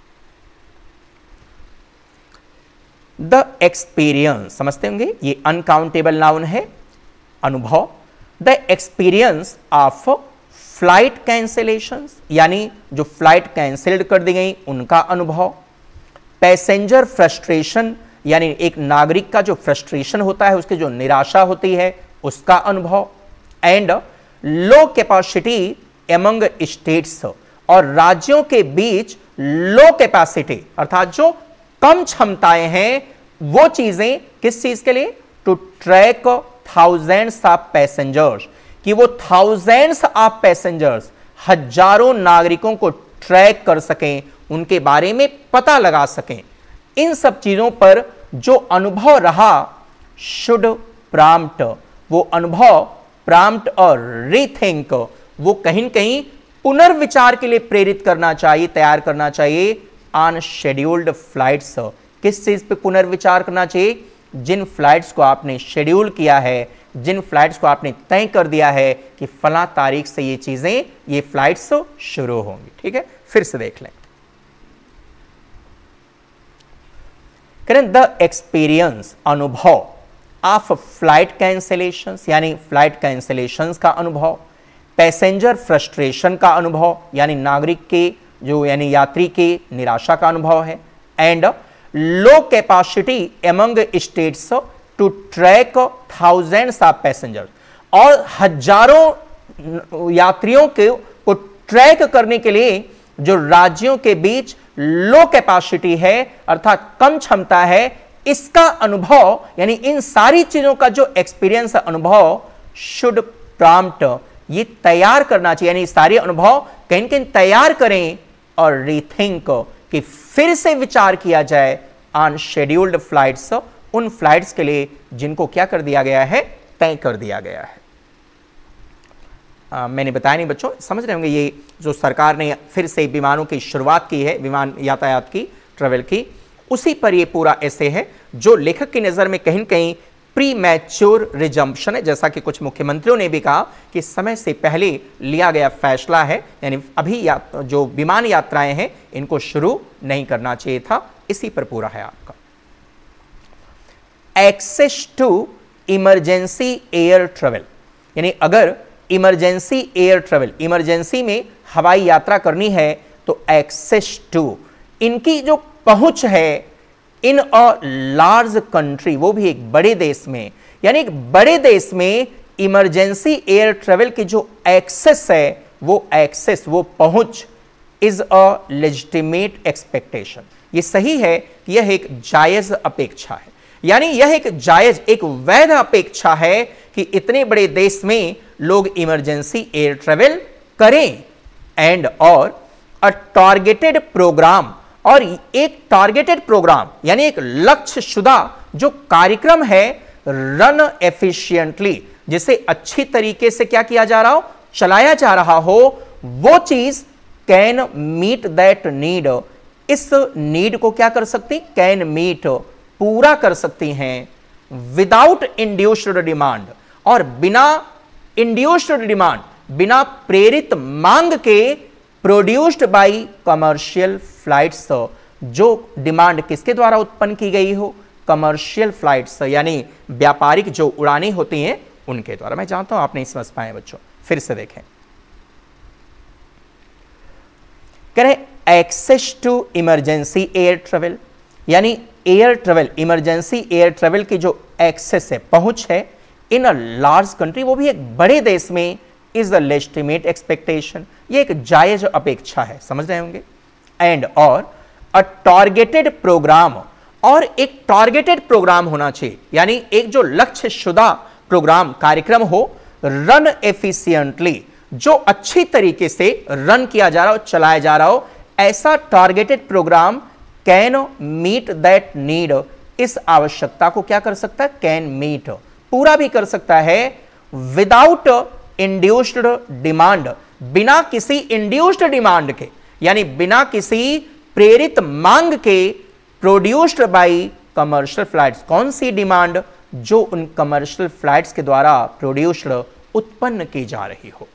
द एक्सपीरियंस, समझते होंगे, ये अनकाउंटेबल नाउन है, अनुभव। The experience of flight cancellations, यानी जो फ्लाइट कैंसिल्ड कर दी गई उनका अनुभव। पैसेंजर फ्रस्ट्रेशन, यानी एक नागरिक का जो फ्रस्ट्रेशन होता है, उसकी जो निराशा होती है, उसका अनुभव। And low capacity among states, और राज्यों के बीच लो कैपेसिटी, अर्थात जो कम क्षमताएं हैं, वो चीजें किस चीज के लिए? To track thousands of passengers, कि वो थाउजेंड्स ऑफ पैसेंजर्स, हजारों नागरिकों को ट्रैक कर सकें, उनके बारे में पता लगा सकें। इन सब चीजों पर जो अनुभव रहा, शुड प्राम्प्ट, वो अनुभव प्राम्प्ट और रीथिंक, वो कहीं न कहीं पुनर्विचार के लिए प्रेरित करना चाहिए, तैयार करना चाहिए। ऑन शेड्यूल्ड फ्लाइट्स, किस चीज पे पुनर्विचार करना चाहिए? जिन फ्लाइट्स को आपने शेड्यूल किया है, जिन फ्लाइट्स को आपने तय कर दिया है कि फला तारीख से ये चीजें, ये फ्लाइट्स शुरू होंगी, ठीक है? फिर से देख लें। करें द एक्सपीरियंस, अनुभव ऑफ फ्लाइट कैंसिलेशंस, यानी फ्लाइट कैंसिलेशंस का अनुभव। पैसेंजर फ्रस्ट्रेशन का अनुभव, यानी नागरिक के जो, यानी यात्री के निराशा का अनुभव है। And low capacity among states to track thousands of passengers, और हजारों यात्रियों के को ट्रैक करने के लिए जो राज्यों के बीच लो कैपेसिटी है अर्थात कम क्षमता है, इसका अनुभव यानी इन सारी चीजों का जो एक्सपीरियंस अनुभव शुड प्रॉम्प्ट, ये तैयार करना चाहिए, यानी सारे अनुभव कहीं कहीं तैयार करें और रीथिंक कि फिर से विचार किया जाए ऑन शेड्यूल्ड फ्लाइट्स, उन फ्लाइट्स के लिए जिनको क्या कर दिया गया है, तय कर दिया गया है। आ, मैंने बताया नहीं बच्चों, समझ रहे होंगे ये जो सरकार ने फिर से विमानों की शुरुआत की है, विमान यातायात की, ट्रेवल की, उसी पर ये पूरा ऐसे है जो लेखक की नज़र में कहीं कहीं प्री मैच्योर रिजम्पशन है, जैसा कि कुछ मुख्यमंत्रियों ने भी कहा कि समय से पहले लिया गया फैसला है, यानी अभी या, जो विमान यात्राएं हैं इनको शुरू नहीं करना चाहिए था, इसी पर पूरा है आपका। Access to emergency air travel, यानी अगर इमरजेंसी एयर ट्रेवल, इमरजेंसी में हवाई यात्रा करनी है तो एक्सेस टू, इनकी जो पहुंच है इन अ लार्ज कंट्री, वो भी एक बड़े देश में, यानी एक बड़े देश में इमरजेंसी एयर ट्रेवल की जो एक्सेस है, वो एक्सेस, वो पहुंच इज अ लेजिटिमेट एक्सपेक्टेशन, ये सही है कि यह एक जायज अपेक्षा है, यानी यह एक जायज, एक वैध अपेक्षा है कि इतने बड़े देश में लोग इमरजेंसी एयर ट्रेवल करें, एंड और अ टारगेटेड प्रोग्राम, और एक टारगेटेड प्रोग्राम यानी एक लक्ष्य शुदा जो कार्यक्रम है, रन एफिशिएंटली, जिसे अच्छी तरीके से क्या किया जा रहा हो, चलाया जा रहा हो, वो चीज कैन मीट दैट नीड, इस नीड को क्या कर सकती, कैन मीट, पूरा कर सकती हैं, विदाउट इंड्यूस्ड डिमांड, और बिना इंड्यूस्ड डिमांड, बिना प्रेरित मांग के, प्रोड्यूस्ड बाय कमर्शियल फ्लाइट्स, जो डिमांड किसके द्वारा उत्पन्न की गई हो, कमर्शियल फ्लाइट्स, यानी व्यापारिक जो उड़ानें होती हैं उनके द्वारा। मैं जानता हूं आप नहीं समझ पाए बच्चों, फिर से देखें, कह रहे access to emergency air travel, यानी air travel, emergency air travel की जो एक्सेस है, पहुंच है, इन अ लार्ज कंट्री, वो भी एक बड़े देश में, इज द लेजिटिमेट एक्सपेक्टेशन, ये एक जायज अपेक्षा है, समझ रहे होंगे, एंड और अ टारगेटेड प्रोग्राम, और एक टारगेटेड प्रोग्राम होना चाहिए, यानी एक जो लक्ष्य शुदा प्रोग्राम, कार्यक्रम हो, रन एफिशिएंटली, जो अच्छी तरीके से रन किया जा रहा हो, चलाया जा रहा हो, ऐसा targeted program can meet that need, इस आवश्यकता को क्या कर सकता है, कैन मीट, पूरा भी कर सकता है, विदाउट इंड्यूस्ड डिमांड, बिना किसी इंड्यूस्ड डिमांड के, यानी बिना किसी प्रेरित मांग के, प्रोड्यूस्ड बाय कमर्शियल फ्लाइट्स, कौन सी डिमांड, जो उन कमर्शियल फ्लाइट्स के द्वारा प्रोड्यूस्ड, उत्पन्न की जा रही हो।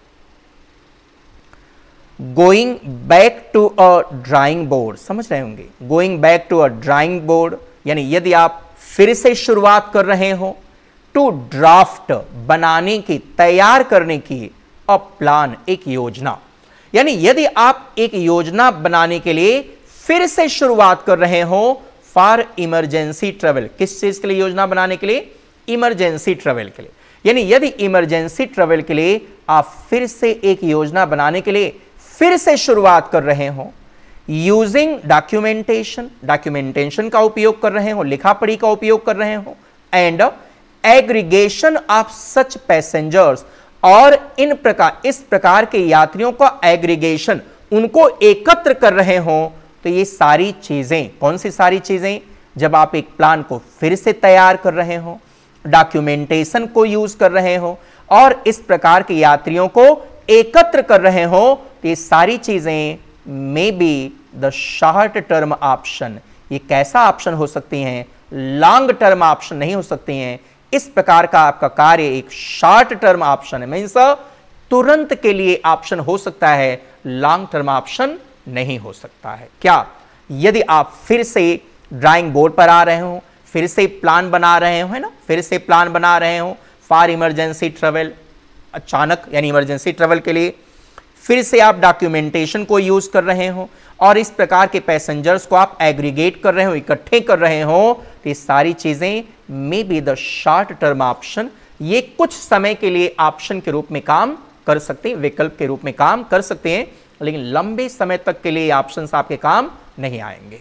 Going back to a drawing board, समझ रहे होंगे, going back to a drawing board, यानी यदि आप फिर से शुरुआत कर रहे हो, टू ड्राफ्ट, बनाने की, तैयार करने की, अ प्लान, एक योजना, यानी यदि आप एक योजना बनाने के लिए फिर से शुरुआत कर रहे हो फॉर इमरजेंसी ट्रेवल, किस चीज के लिए योजना बनाने के लिए, इमरजेंसी ट्रेवल के लिए, यानी यदि इमरजेंसी ट्रेवल के लिए आप फिर से एक योजना बनाने के लिए फिर से शुरुआत कर रहे हो, यूजिंग डॉक्यूमेंटेशन, डॉक्यूमेंटेशन का उपयोग कर रहे हो, लिखा पढ़ी का उपयोग कर रहे हो, and aggregation of such passengers, और इन प्रकार, इस प्रकार के यात्रियों का एग्रीगेशन, उनको एकत्र कर रहे हो, तो ये सारी चीजें, कौन सी सारी चीजें, जब आप एक प्लान को फिर से तैयार कर रहे हो, डॉक्यूमेंटेशन को यूज कर रहे हो, और इस प्रकार के यात्रियों को एकत्र कर रहे हो, तो ये सारी चीजें may be the short term option, ये कैसा ऑप्शन हो सकती हैं, लॉन्ग टर्म ऑप्शन नहीं हो सकती हैं। इस प्रकार का आपका कार्य एक शॉर्ट टर्म ऑप्शन है, मींस तुरंत के लिए ऑप्शन हो सकता है, लॉन्ग टर्म ऑप्शन नहीं हो सकता है। क्या, यदि आप फिर से ड्राइंग बोर्ड पर आ रहे हो, फिर से प्लान बना रहे हो, है ना, फिर से प्लान बना रहे हो फॉर इमरजेंसी ट्रेवल, अचानक यानी इमरजेंसी ट्रेवल के लिए, फिर से आप डॉक्यूमेंटेशन को यूज कर रहे हो और इस प्रकार के पैसेंजर्स को आप एग्रीगेट कर रहे हो, इकट्ठे कर रहे हो, तो ये सारी चीजें may be the short term option, ये कुछ समय के लिए ऑप्शन के रूप में काम कर सकते हैं, विकल्प के रूप में काम कर सकते हैं, लेकिन लंबे समय तक के लिए ऑप्शंस आपके काम नहीं आएंगे।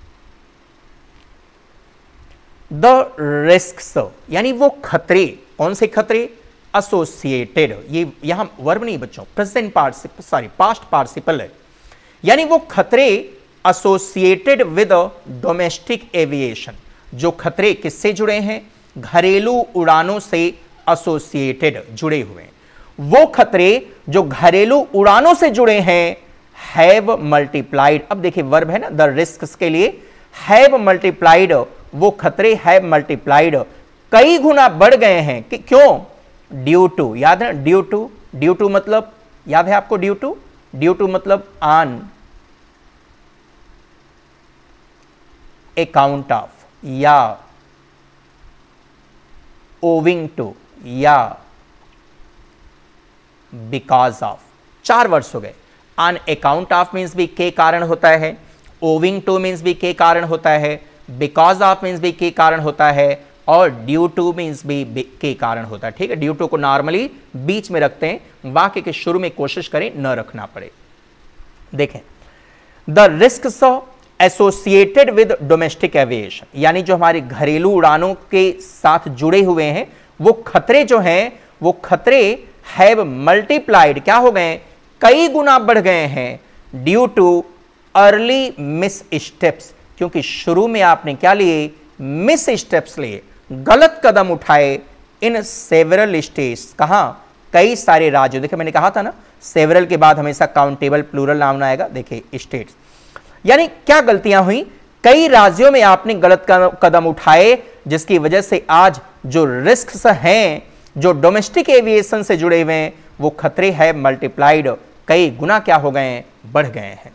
द रिस्क्स यानी वो खतरे, कौन से खतरे? एसोसिएटेड, ये यहां वर्ब नहीं बच्चों, present participle, sorry past participle है, यानी वो खतरे एसोसिएटेड विद डोमेस्टिक एविएशन, जो खतरे किससे जुड़े हैं? घरेलू उड़ानों से एसोसिएटेड, जुड़े हुए हैं। वो खतरे जो घरेलू उड़ानों से जुड़े हैं, हैव मल्टीप्लाइड, अब देखिए वर्ब है ना, द रिस्क्स के लिए हैव मल्टीप्लाइड, वो खतरे हैव मल्टीप्लाइड, कई गुना बढ़ गए हैं कि क्यों? ड्यू टू, याद है ड्यू टू, ड्यू टू मतलब याद है आपको? ड्यू टू, ड्यू टू मतलब ऑन अकाउंट ऑफ, या ओविंग टू, या बिकॉज ऑफ, चार वर्ड्स हो गए। ऑन अकाउंट ऑफ मीन्स भी के कारण होता है, ओविंग टू मीन्स भी के कारण होता है, बिकॉज ऑफ मीन्स भी के कारण होता है, और ड्यू टू मीन्स भी के कारण होता है। ठीक है, ड्यू टू को नॉर्मली बीच में रखते हैं, वाक्य के शुरू में कोशिश करें न रखना पड़े। देखें, the risks associated with domestic aviation, यानी जो हमारे घरेलू उड़ानों के साथ जुड़े हुए हैं, वो खतरे जो हैं, वो खतरे हैव मल्टीप्लाइड, क्या हो गए? कई गुना बढ़ गए हैं, due to early missteps, क्योंकि शुरू में आपने क्या लिए? मिस स्टेप्स लिए, गलत कदम उठाए, इन सेवरल स्टेट्स, कहां? कई सारे राज्यों, देखिए मैंने कहा था ना, सेवरल के बाद हमेशा काउंटेबल प्लूरल नाउन आएगा, देखिए स्टेट्स, यानी क्या गलतियां हुई? कई राज्यों में आपने गलत कदम उठाए, जिसकी वजह से आज जो रिस्क्स हैं, जो डोमेस्टिक एविएशन से जुड़े हुए हैं, वो खतरे हैं मल्टीप्लाइड, कई गुना क्या हो गए हैं? बढ़ गए हैं।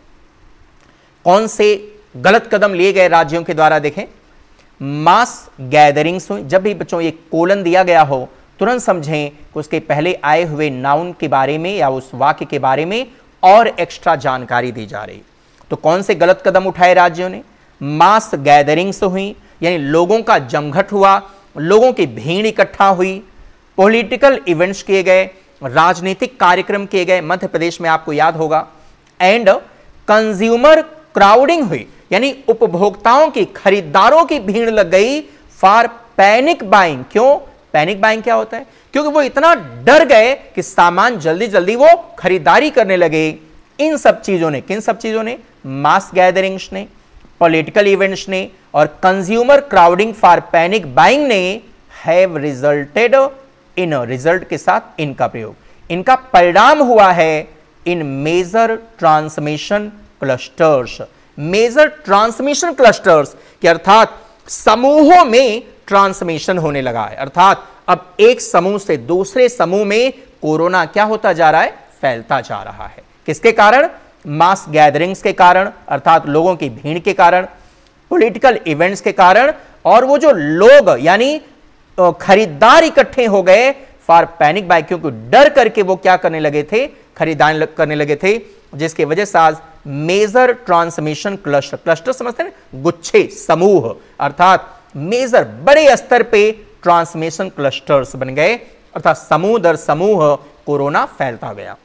कौन से गलत कदम लिए गए राज्यों के द्वारा? देखें, मास गैदरिंग्स हुई, जब भी बच्चों ये कोलन दिया गया हो, तुरंत समझें कि उसके पहले आए हुए नाउन के बारे में या उस वाक्य के बारे में और एक्स्ट्रा जानकारी दी जा रही। तो कौन से गलत कदम उठाए राज्यों ने? मास गैदरिंग्स हुई, यानी लोगों का जमघट हुआ, लोगों की भीड़ इकट्ठा हुई, पॉलिटिकल इवेंट्स किए गए, राजनीतिक कार्यक्रम किए गए, मध्य प्रदेश में आपको याद होगा, एंड कंज्यूमर क्राउडिंग हुई, यानी उपभोक्ताओं की, खरीदारों की भीड़ लग गई फॉर पैनिक बाइंग। क्यों? पैनिक बाइंग क्या होता है? क्योंकि वो इतना डर गए कि सामान जल्दी जल्दी वो खरीदारी करने लगे। इन सब चीजों ने, किन सब चीजों ने? मास गैदरिंग्स ने, पॉलिटिकल इवेंट्स ने और consumer crowding for panic buying ने हैव रिजल्टेड इन, रिजल्ट के साथ इनका प्रयोग, इनका परिणाम हुआ है in major transmission clusters, major transmission clusters के अर्थात समूहों में ट्रांसमिशन होने लगा है, अर्थात अब एक समूह से दूसरे समूह में कोरोना क्या होता जा रहा है? फैलता जा रहा है। किसके कारण? मास गैदरिंग्स के कारण, अर्थात लोगों की भीड़ के कारण, पॉलिटिकल इवेंट्स के कारण, और वो जो लोग यानी खरीदार इकट्ठे हो गए फॉर पैनिक बाय, क्योंकि डर करके वो क्या करने लगे थे? खरीदारी करने लगे थे, जिसकी वजह से आज मेजर ट्रांसमिशन क्लस्टर, क्लस्टर समझते हैं, गुच्छे, समूह, अर्थात मेजर बड़े स्तर पे ट्रांसमिशन क्लस्टर्स बन गए, अर्थात समूह दर समूह कोरोना फैलता गया।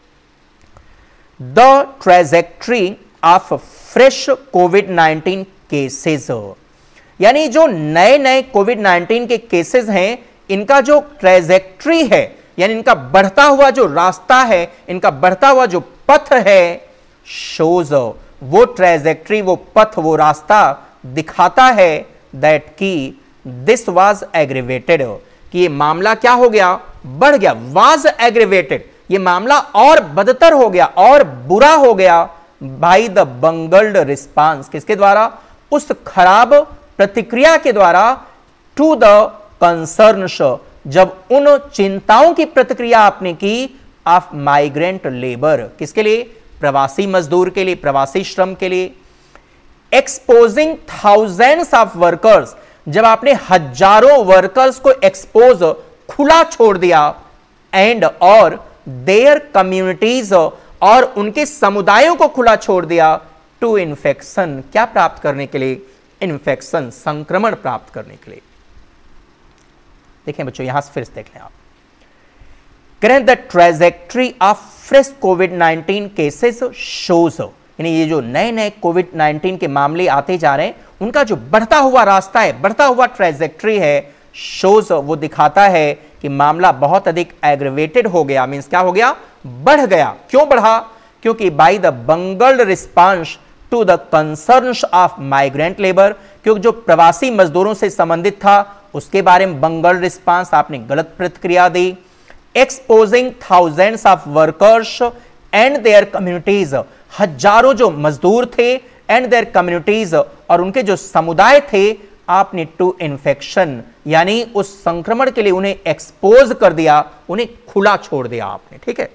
The trajectory of fresh COVID nineteen cases, यानी जो नए नए कोविड नाइनटीन के केसेस हैं, इनका जो ट्रेजेक्ट्री है, यानी इनका बढ़ता हुआ जो रास्ता है, इनका बढ़ता हुआ जो पथ है, शोज, वो ट्रेजेक्ट्री, वो पथ, वो रास्ता दिखाता है दैट की दिस वाज एग्रीवेटेड, कि ये मामला क्या हो गया? बढ़ गया। वाज एग्रीवेटेड, ये मामला और बदतर हो गया और बुरा हो गया बाय द बंगल्ड रिस्पांस, किसके द्वारा? उस खराब प्रतिक्रिया के द्वारा, टू द कंसर्न्स, जब उन चिंताओं की प्रतिक्रिया आपने की ऑफ माइग्रेंट लेबर, किसके लिए? प्रवासी मजदूर के लिए, प्रवासी श्रम के लिए। एक्सपोजिंग थाउजेंड्स ऑफ वर्कर्स, जब आपने हजारों वर्कर्स को एक्सपोज, खुला छोड़ दिया, एंड और देयर कम्युनिटीज, और उनके समुदायों को खुला छोड़ दिया टू इन्फेक्शन, क्या प्राप्त करने के लिए? इन्फेक्शन, संक्रमण प्राप्त करने के लिए। देखें बच्चों, यहां से फिर से देख लें आप। करें the trajectory of fresh COVID nineteen cases shows, यानी ये जो नए नए कोविड नाइनटीन के मामले आते जा रहे हैं, उनका जो बढ़ता हुआ रास्ता है, बढ़ता हुआ ट्रेजेक्ट्री है, शोज, वो दिखाता है कि मामला बहुत अधिक एग्रेवेटेड हो गया। मींस क्या हो गया? बढ़ गया। क्यों बढ़ा? क्योंकि by the bungled response to the concerns of migrant labour, क्योंकि जो प्रवासी मजदूरों से संबंधित था उसके बारे में बंगल्ड रिस्पांस, आपने गलत प्रतिक्रिया दी। Exposing thousands of workers and their communities, हजारों जो मजदूर थे एंड देयर कम्युनिटीज, और उनके जो समुदाय थे, आपने टू इन्फेक्शन, यानी उस संक्रमण के लिए उन्हें एक्सपोज कर दिया, उन्हें खुला छोड़ दिया आपने। ठीक है।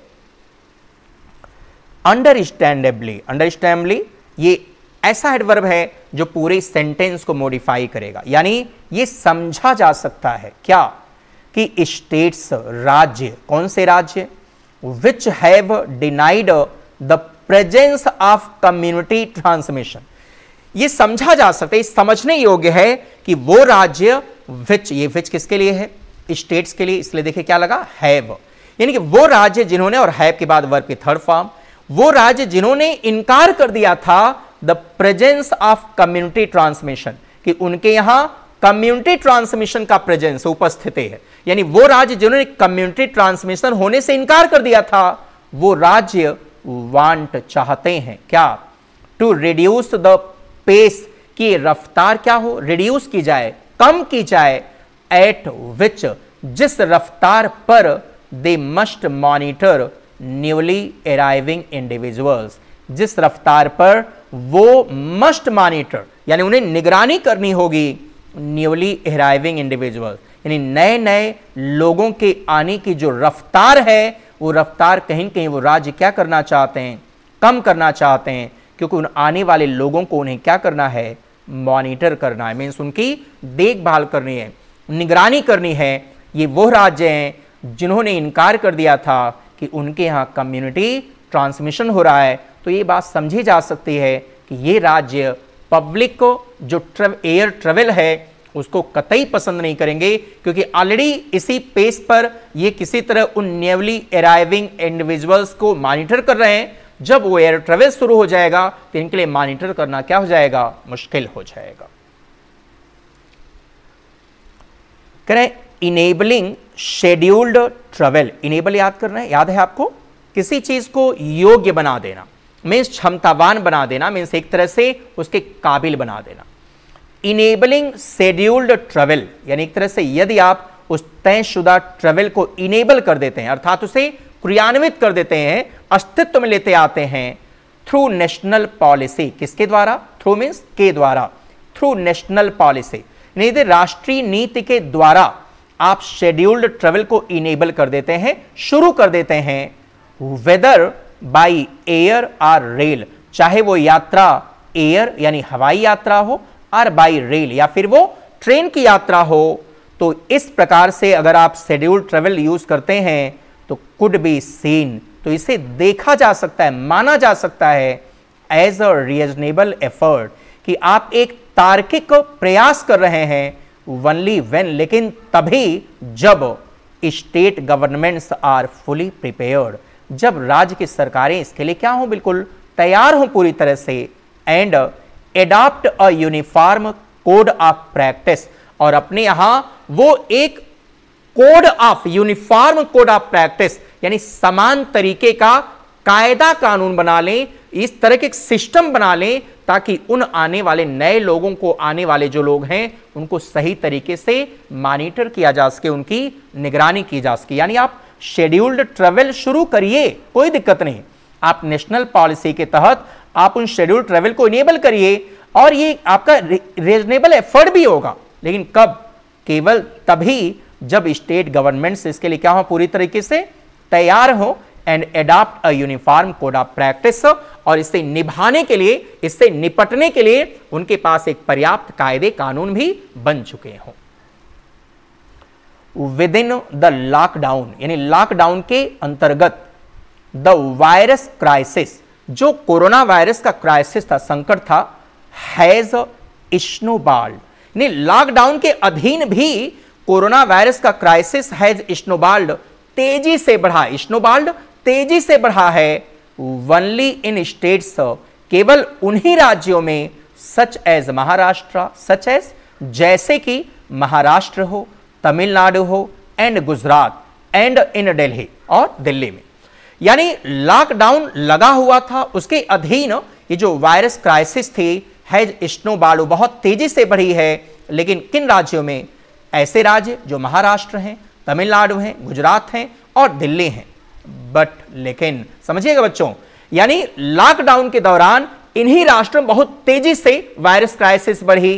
अंडरस्टैंडेबली, अंडरस्टैंडेबली ये ऐसा एडवर्ब है जो पूरे सेंटेंस को मॉडिफाई करेगा, यानी ये समझा जा सकता है क्या कि स्टेट्स, राज्य, कौन से राज्य? Which have denied the presence of community transmission, ये समझा जा सकता है, समझने योग्य है कि वो राज्य, विच, ये विच किसके लिए है? स्टेट्स के लिए, इसलिए देखिए क्या लगा? हैव, यानी कि वो राज्य जिन्होंने, और हैव के बाद वर्ब की थर्ड फॉर्म, वो राज्य जिन्होंने इनकार कर दिया था the presence of community transmission, कि उनके यहां कम्युनिटी ट्रांसमिशन का प्रेजेंस, उपस्थिति है, यानी वो राज्य जिन्होंने कम्युनिटी ट्रांसमिशन होने से इनकार कर दिया था, वो राज्य वांट, चाहते हैं क्या? टू रिड्यूस द पेस, की रफ्तार क्या हो? रिड्यूस की जाए, कम की जाए। एट विच, जिस रफ्तार पर they must monitor newly arriving individuals, जिस रफ्तार पर वो मस्ट मॉनिटर, यानी उन्हें निगरानी करनी होगी, न्यूली अराइविंग इंडिविजुअल्स, यानी नए नए लोगों के आने की जो रफ्तार है, वो रफ्तार कहीं कहीं वो राज्य क्या करना चाहते हैं? कम करना चाहते हैं, क्योंकि उन आने वाले लोगों को उन्हें क्या करना है? मॉनिटर करना है, मीन्स उनकी देखभाल करनी है, निगरानी करनी है। ये वो राज्य हैं जिन्होंने इनकार कर दिया था कि उनके यहाँ कम्युनिटी ट्रांसमिशन हो रहा है। तो ये बात समझी जा सकती है कि ये राज्य पब्लिक को जो एयर ट्रेवल है उसको कतई पसंद नहीं करेंगे, क्योंकि ऑलरेडी इसी पेस पर ये किसी तरह उन न्यूली अराइविंग इंडिविजुअल्स को मॉनिटर कर रहे हैं। जब वो एयर ट्रेवल शुरू हो जाएगा तो इनके लिए मॉनिटर करना क्या हो जाएगा? मुश्किल हो जाएगा। करें इनेबलिंग शेड्यूल्ड ट्रेवल, इनेबल याद करना है, याद है आपको? किसी चीज को योग्य बना देना, मीन्स क्षमतावान बना देना, मीन्स एक तरह से उसके काबिल बना देना। इनेबलिंग शेड्यूल्ड ट्रेवल, यानी एक तरह से यदि आप उस तयशुदा ट्रेवल को इनेबल कर देते हैं, अर्थात उसे क्रियान्वित कर देते हैं, अस्तित्व में लेते आते हैं, थ्रू नेशनल पॉलिसी, किसके द्वारा? थ्रू मीन्स के द्वारा, थ्रू नेशनल पॉलिसी, नहीं तो राष्ट्रीय नीति के द्वारा आप शेड्यूल्ड ट्रेवल को इनेबल कर देते हैं, शुरू कर देते हैं। वेदर बाय एयर और रेल, चाहे वो यात्रा एयर यानी हवाई यात्रा हो, और बाय रेल या फिर वो ट्रेन की यात्रा हो। तो इस प्रकार से अगर आप शेड्यूल्ड ट्रेवल यूज करते हैं तो कुड बी सीन, तो इसे देखा जा सकता है, माना जा सकता है एज अ रीजनेबल एफर्ट, कि आप एक तार्किक प्रयास कर रहे हैं, ओनली व्हेन, लेकिन तभी जब state governments are fully prepared, जब राज्य की सरकारें इसके लिए क्या हो? बिल्कुल तैयार हो पूरी तरह से। And adopt a uniform code of practice, और अपने यहां वो एक code of, uniform code of practice, यानी समान तरीके का कायदा कानून बना लें, इस तरह के एक सिस्टम बना लें ताकि उन आने वाले नए लोगों को, आने वाले जो लोग हैं उनको सही तरीके से मॉनिटर किया जा सके, उनकी निगरानी की जा सके। यानी आप शेड्यूल्ड ट्रेवल शुरू करिए, कोई दिक्कत नहीं, आप नेशनल पॉलिसी के तहत आप उन शेड्यूल्ड ट्रेवल को इनेबल करिए, और ये आपका रीजनेबल एफर्ट भी होगा, लेकिन कब? केवल तभी जब स्टेट गवर्नमेंट्स इसके लिए क्या हो? पूरी तरीके से तैयार हो। And adopt a uniform code of practice, और इससे निभाने के लिए, इससे निपटने के लिए उनके पास एक पर्याप्त कायदे कानून भी बन चुके हों। विद इन द लॉकडाउन, यानी लॉकडाउन के अंतर्गत द वायरस क्राइसिस, जो कोरोना वायरस का क्राइसिस था, संकट था, हैज स्नोबॉल्ड, यानी लॉकडाउन के अधीन भी कोरोना वायरस का क्राइसिस हैज स्नोबॉल्ड, तेजी से बढ़ा, स्नोबॉल्ड तेजी से बढ़ा है, ओनली इन स्टेट्स, केवल उन्हीं राज्यों में, such as Maharashtra, such as जैसे कि महाराष्ट्र हो, तमिलनाडु हो, and Gujarat, and in Delhi, और दिल्ली में। यानी लॉकडाउन लगा हुआ था, उसके अधीन ये जो वायरस क्राइसिस थी हैज स्नोबॉल्ड, बहुत तेजी से बढ़ी है, लेकिन किन राज्यों में? ऐसे राज्य जो महाराष्ट्र हैं, तमिलनाडु हैं, गुजरात हैं और दिल्ली हैं। बट लेकिन समझिएगा बच्चों, यानी लॉकडाउन के दौरान इन्हीं राष्ट्रों में बहुत तेजी से वायरस क्राइसिस बढ़ी,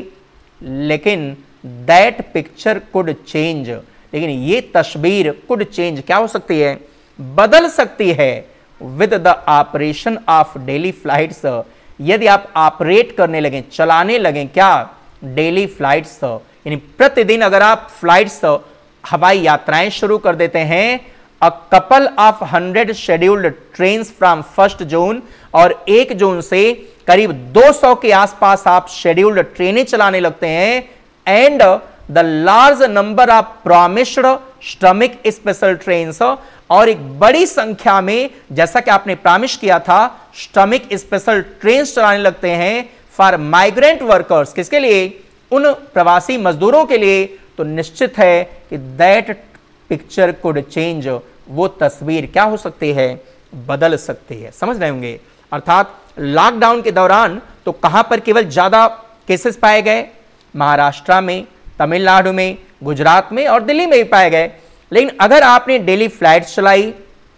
लेकिन दैट पिक्चर कुड चेंज, लेकिन ये तस्वीर कुड चेंज, क्या हो सकती है? बदल सकती है with the operation of daily flights, यदि आप ऑपरेट करने लगे, चलाने लगे क्या? डेली फ्लाइट्स, यानी प्रतिदिन अगर आप फ्लाइट्स, हवाई यात्राएं शुरू कर देते हैं, a couple of hundred scheduled train from first June, और एक जून से करीब दो सौ के आसपास आप शेड्यूल्ड ट्रेनें चलाने लगते हैं, and the large number of promised Shramik special trains, और एक बड़ी संख्या में, जैसा कि आपने प्रॉमिस किया था, श्रमिक स्पेशल ट्रेन चलाने लगते हैं फॉर माइग्रेंट वर्कर्स, किसके लिए? उन प्रवासी मजदूरों के लिए, तो निश्चित है कि दैट पिक्चर कुड चेंज, वो तस्वीर क्या हो सकती है? बदल सकती है। समझ रहे होंगे? अर्थात लॉकडाउन के दौरान तो कहां पर केवल ज्यादा केसेस पाए गए? महाराष्ट्र में, तमिलनाडु में, गुजरात में और दिल्ली में भी पाए गए। लेकिन अगर आपने डेली फ्लाइट चलाई,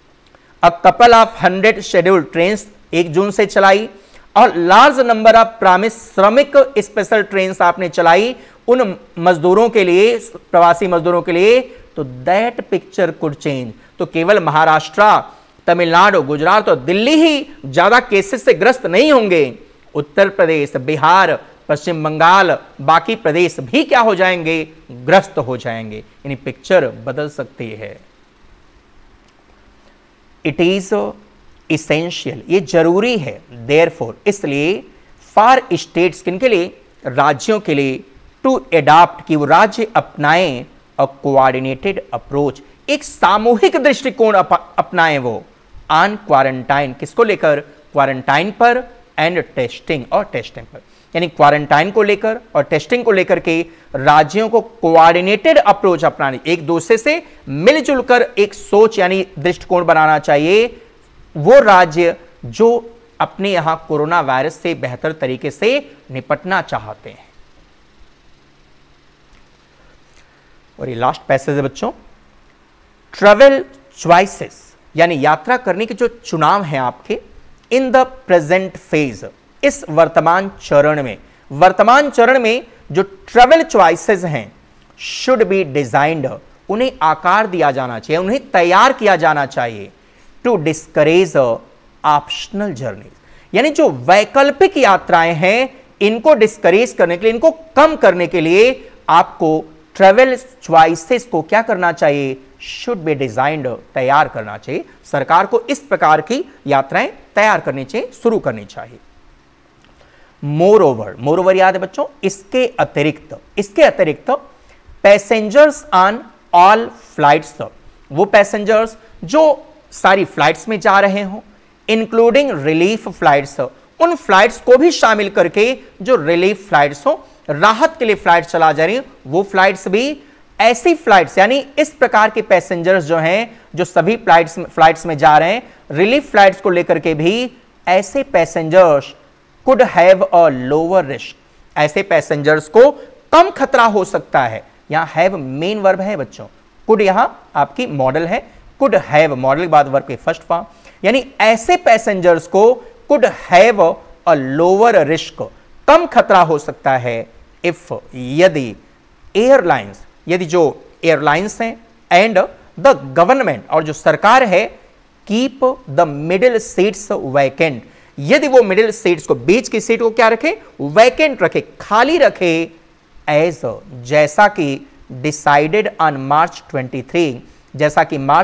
a couple of hundred scheduled train एक जून से चलाई, और large number of promise Shramik special train आपने चलाई उन मजदूरों के लिए, प्रवासी मजदूरों के लिए, तो दैट पिक्चर कुड चेंज, तो केवल महाराष्ट्र, तमिलनाडु, गुजरात और दिल्ली ही ज्यादा केसेस से ग्रस्त नहीं होंगे, उत्तर प्रदेश, बिहार, पश्चिम बंगाल, बाकी प्रदेश भी क्या हो जाएंगे? ग्रस्त हो जाएंगे, यानी पिक्चर बदल सकती है। इट इज इसेंशियल, ये जरूरी है, देयरफॉर, इसलिए फॉर स्टेट्स, किन के लिए? राज्यों के लिए, टू एडॉप्ट, कि वो राज्य अपनाएं अ कोऑर्डिनेटेड अप्रोच, एक सामूहिक दृष्टिकोण अप, अपनाएं वो, ऑन क्वारंटाइन, किसको लेकर? क्वारंटाइन पर, एंड टेस्टिंग, और टेस्टिंग पर, यानी क्वारंटाइन को लेकर और टेस्टिंग को लेकर के राज्यों को कोऑर्डिनेटेड अप्रोच अपनाने, एक दूसरे से मिलजुल कर एक सोच यानी दृष्टिकोण बनाना चाहिए, वो राज्य जो अपने यहां कोरोना वायरस से बेहतर तरीके से निपटना चाहते हैं। और ये लास्ट पैसेज है बच्चों, ट्रेवल चॉइसेस, यानी यात्रा करने के जो चुनाव हैं आपके, इन द प्रेजेंट फेज, इस वर्तमान चरण में, वर्तमान चरण में जो ट्रेवल चॉइसेस हैं, शुड बी डिजाइंड, उन्हें आकार दिया जाना चाहिए, उन्हें तैयार किया जाना चाहिए, टू डिस्करेज ऑप्शनल जर्नी, यानी जो वैकल्पिक यात्राएं हैं इनको डिस्करेज करने के लिए, इनको कम करने के लिए आपको ट्रेवल चॉइसेस को क्या करना चाहिए? शुड बी डिजाइंड, तैयार करना चाहिए। सरकार को इस प्रकार की यात्राएं तैयार करनी चाहिए, शुरू करनी चाहिए। मोर ओवर, मोर ओवर याद है बच्चों, इसके अतिरिक्त, इसके अतिरिक्त पैसेंजर्स ऑन ऑल फ्लाइट्स, वो पैसेंजर्स जो सारी फ्लाइट्स में जा रहे हों, इंक्लूडिंग रिलीफ फ्लाइट्स, उन फ्लाइट्स को भी शामिल करके जो रिलीफ फ्लाइट्स हो, राहत के लिए फ्लाइट चला जा रही है, वो फ्लाइट्स भी, ऐसी फ्लाइट्स यानी इस प्रकार के पैसेंजर्स जो हैं, जो सभी फ्लाइट्स फ्लाइट्स में जा रहे हैं, रिलीफ फ्लाइट्स को लेकर के भी ऐसे passengers could have a lower risk, ऐसे पैसेंजर्स को कम खतरा हो सकता है। यहां हैव मेन वर्ब है बच्चों, कुड यहां आपकी मॉडल है, कुड हैव मॉडल के बाद वर्ब के फर्स्ट फॉर्म, यानी ऐसे पैसेंजर्स को could have a lower risk, कम खतरा हो सकता है, इफ, यदि एयरलाइंस, यदि जो एयरलाइंस हैं, एंड द गवर्नमेंट, और जो सरकार है, keep the middle seats vacant, यदि वो मिडिल सीट्स को, बीच की सीट को क्या रखे? वैकेंट रखे, खाली रखे, एज, जैसा कि डिसाइडेड ऑन मार्च तेईस, जैसा कि मार्च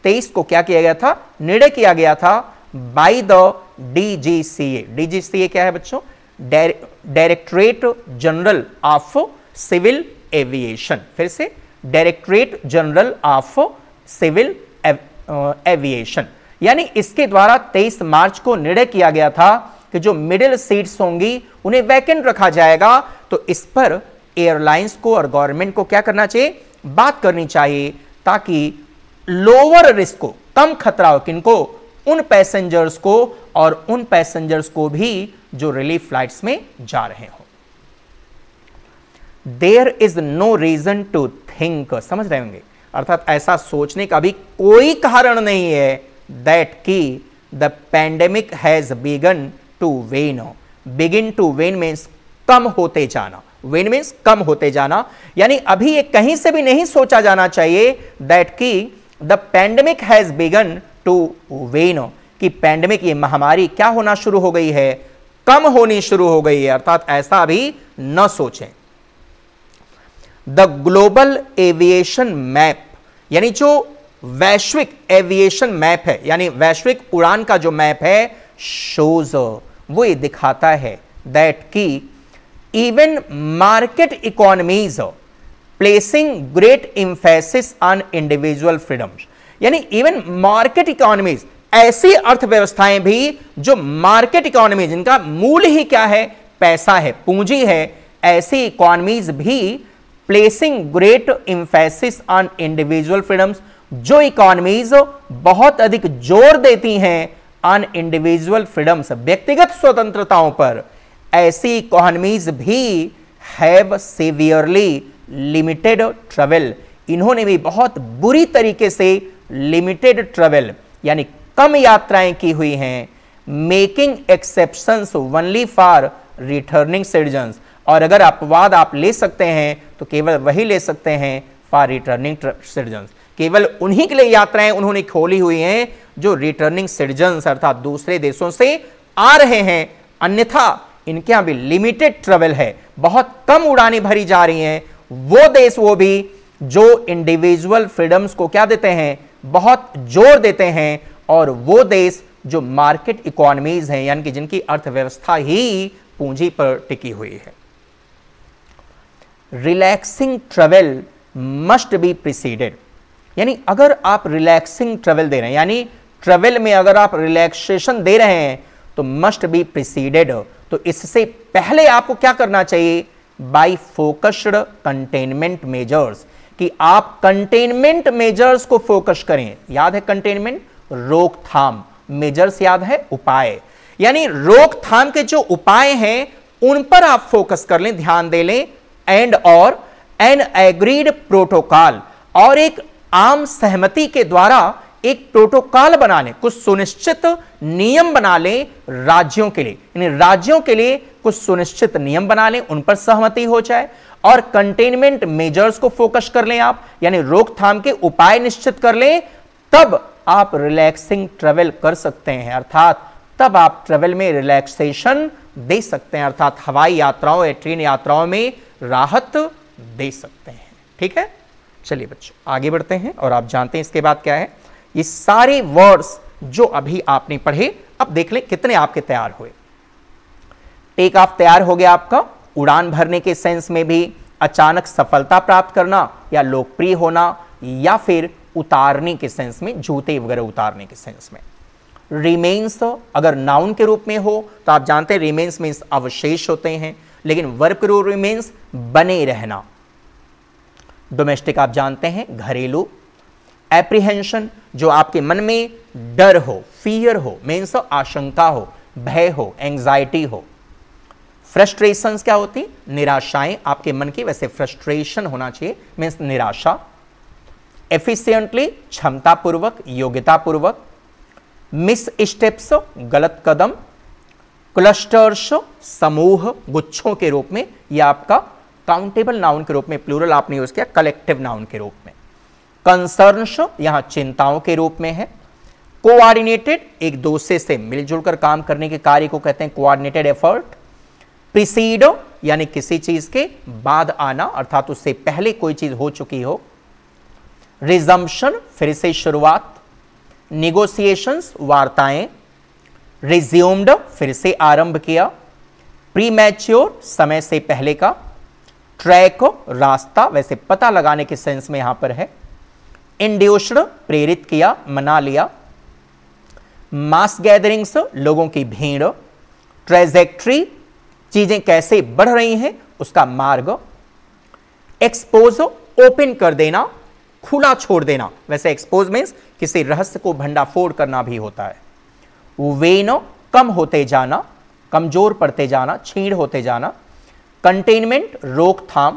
तेईस को क्या किया गया था, निर्णय किया गया था बाय द डीजीसीए। डीजीसीए क्या है बच्चों, Directorate General of civil Aviation. फिर से Directorate General of civil Aviation, यानी इसके द्वारा तेईस मार्च को निर्णय किया गया था कि जो मिडिल सीट्स होंगी उन्हें वैकेंट रखा जाएगा। तो इस पर एयरलाइंस को और गवर्नमेंट को क्या करना चाहिए, बात करनी चाहिए, ताकि लोअर रिस्क को, कम खतरा हो किनको, उन पैसेंजर्स को और उन पैसेंजर्स को भी जो रिलीफ फ्लाइट्स में जा रहे हो। There is no reason to think, समझ रहे होंगे, अर्थात ऐसा सोचने का भी कोई कारण नहीं है दैट की the pandemic has begun to wane. Begin to wane means कम होते जाना, वेन मीन्स कम होते जाना, यानी अभी ये कहीं से भी नहीं सोचा जाना चाहिए दैट की the pandemic has begun to wane, कि पैंडेमिक, ये महामारी क्या होना शुरू हो गई है, कम होनी शुरू हो गई है, अर्थात ऐसा अभी न सोचें। द ग्लोबल एविएशन मैप, यानी जो वैश्विक एविएशन मैप है, यानी वैश्विक उड़ान का जो मैप है, शोज, वो ये दिखाता है दैट की even market economies placing great emphasis on individual freedoms, यानी इवन मार्केट इकोनॉमीज, ऐसी अर्थव्यवस्थाएं भी जो मार्केट इकोनॉमी, जिनका मूल ही क्या है, पैसा है, पूंजी है, ऐसी इकोनॉमीज भी placing great emphasis on individual freedoms, जो इकोनॉमीज बहुत अधिक जोर देती हैं ऑन इंडिविजुअल फ्रीडम्स, व्यक्तिगत स्वतंत्रताओं पर, ऐसी इकोनॉमीज भी हैव सीवियरली लिमिटेड ट्रेवल, इन्होंने भी बहुत बुरी तरीके से लिमिटेड ट्रेवल यानी कम यात्राएं की हुई हैं, making exceptions only for returning citizens, और अगर अपवाद आप ले सकते हैं तो केवल वही ले सकते हैं फॉर रिटर्निंग सिटीजन्स, केवल उन्हीं के लिए यात्राएं उन्होंने खोली हुई हैं जो रिटर्निंग सिटीजन्स अर्थात दूसरे देशों से आ रहे हैं, अन्यथा इनके यहां भी लिमिटेड ट्रेवल है, बहुत कम उड़ानें भरी जा रही हैं। वो देश वो भी जो इंडिविजुअल फ्रीडम्स को क्या देते हैं, बहुत जोर देते हैं, और वो देश जो मार्केट इकोनॉमीज हैं, यानी कि जिनकी अर्थव्यवस्था ही पूंजी पर टिकी हुई है। Relaxing travel must be preceded, यानी अगर आप रिलैक्सिंग ट्रेवल दे रहे हैं, यानी ट्रेवल में अगर आप रिलैक्सेशन दे रहे हैं तो मस्ट बी प्रिसीडेड, तो इससे पहले आपको क्या करना चाहिए, बाय फोकस्ड कंटेनमेंट मेजर्स, कि आप कंटेनमेंट मेजर्स को फोकस करें। याद है कंटेनमेंट, रोकथाम, मेजर्स याद है उपाय, यानी रोकथाम के जो उपाय हैं उन पर आप फोकस कर लें, ध्यान दे लें, एंड और एन एग्रीड प्रोटोकॉल, और एक आम सहमति के द्वारा एक प्रोटोकॉल बना लें, कुछ सुनिश्चित नियम बना लें राज्यों के लिए, यानी राज्यों के लिए कुछ सुनिश्चित नियम बना लें, उन पर सहमति हो जाए, और कंटेनमेंट मेजर्स को फोकस कर लें आप, यानी रोकथाम के उपाय निश्चित कर लें, तब आप रिलैक्सिंग ट्रेवल कर सकते हैं, अर्थात तब आप ट्रेवल में रिलैक्सेशन दे सकते हैं, अर्थात हवाई यात्राओं या ट्रेन यात्राओं में राहत दे सकते हैं। ठीक है, चलिए बच्चों आगे बढ़ते हैं, और आप जानते हैं इसके बाद क्या है, ये सारे वर्ड्स जो अभी आपने पढ़े, अब देख लें कितने आपके तैयार हुए। टेक ऑफ तैयार हो गया आपका, उड़ान भरने के सेंस में भी अचानक सफलता प्राप्त करना या लोकप्रिय होना, या फिर उतारने के सेंस में, जूते वगैरह उतारने के सेंस में। रिमेन्स अगर नाउन के रूप में हो तो आप जानते हैं रिमेन्स मीन्स अवशेष होते हैं, लेकिन वर्ब के रूप रिमेन्स बने रहना। डोमेस्टिक आप जानते हैं घरेलू। एप्रीहेंशन जो आपके मन में डर हो, फियर हो, मीन्स आशंका हो, भय हो, एंजाइटी हो। फ्रस्ट्रेशंस क्या होती, निराशाएं आपके मन की, वैसे फ्रस्ट्रेशन होना चाहिए मीन्स निराशा। एफिशिएंटली क्षमतापूर्वक, योग्यतापूर्वक। मिस स्टेप्स गलत कदम। क्लस्टर्स समूह, गुच्छों के रूप में, या आपका काउंटेबल नाउन के रूप में, प्लूरल आपने यूज किया कलेक्टिव नाउन के रूप में। कंसर्न्स यहां चिंताओं के रूप में है। कोऑर्डिनेटेड एक दूसरे से मिलजुल कर काम करने के कार्य को कहते हैं कोऑर्डिनेटेड एफर्ट। प्रीसीड यानी किसी चीज के बाद आना, अर्थात उससे पहले कोई चीज हो चुकी हो। रिजम्पशन फिर से शुरुआत, निगोशिएशंस वार्ताएं, रिज्यूम्ड फिर से आरंभ किया, प्रीमैच्योर समय से पहले का, ट्रैक रास्ता वैसे पता लगाने के सेंस में यहां पर है, इंड्यूस्ड प्रेरित किया, मना लिया, मास गैदरिंग्स लोगों की भीड़, ट्रेजेक्ट्री चीजें कैसे बढ़ रही हैं उसका मार्ग, एक्सपोज ओपन कर देना, खुला छोड़ देना, वैसे एक्सपोज मीन्स किसी रहस्य को भंडाफोड़ करना भी होता है, वेन कम होते जाना, कमजोर पड़ते जाना, छीड़ होते जाना, कंटेनमेंट रोकथाम,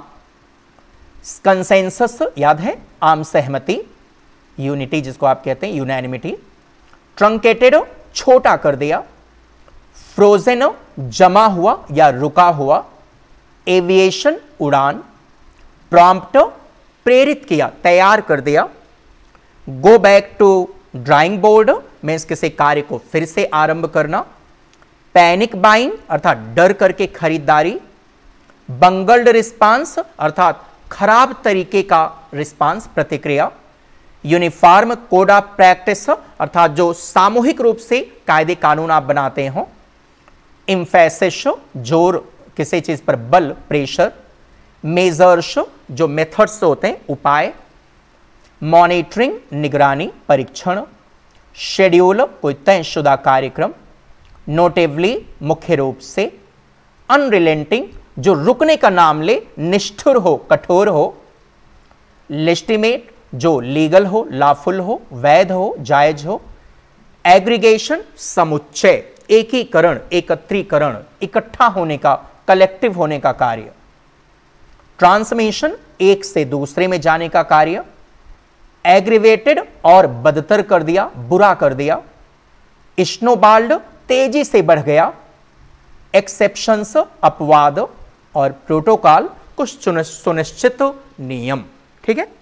कंसेंसस याद है आम सहमति, यूनिटी जिसको आप कहते हैं यूनैनिमिटी, ट्रंकेटेड छोटा कर दिया, फ्रोजन जमा हुआ या रुका हुआ, एविएशन उड़ान, प्रॉम्प्ट प्रेरित किया, तैयार कर दिया, go back to drawing board means किसी कार्य को फिर से आरंभ करना, पैनिक बाइंग अर्थात डर करके खरीदारी, बंगल्ड रिस्पांस अर्थात खराब तरीके का रिस्पांस प्रतिक्रिया, यूनिफॉर्म कोड ऑफ प्रैक्टिस अर्थात जो सामूहिक रूप से कायदे कानून आप बनाते हो, इम्फेसिस जोर किसी चीज पर बल प्रेशर, मेजर्स जो मेथड्स होते हैं उपाय, मॉनिटरिंग निगरानी परीक्षण, शेड्यूल कोई तयशुदा कार्यक्रम, नोटेवली मुख्य रूप से, अनरिलेंटिंग जो रुकने का नाम ले, निष्ठुर हो कठोर हो, लेजिटिमेट जो लीगल हो लॉफुल हो वैध हो जायज हो, एग्रीगेशन समुच्चय एकीकरण एकत्रीकरण इकट्ठा होने का कलेक्टिव होने का कार्य, ट्रांसमिशन एक से दूसरे में जाने का कार्य, एग्रीवेटेड और बदतर कर दिया बुरा कर दिया, स्नोबाल्ड तेजी से बढ़ गया, एक्सेप्शंस अपवाद और प्रोटोकॉल कुछ सुनिश्चित नियम। ठीक है,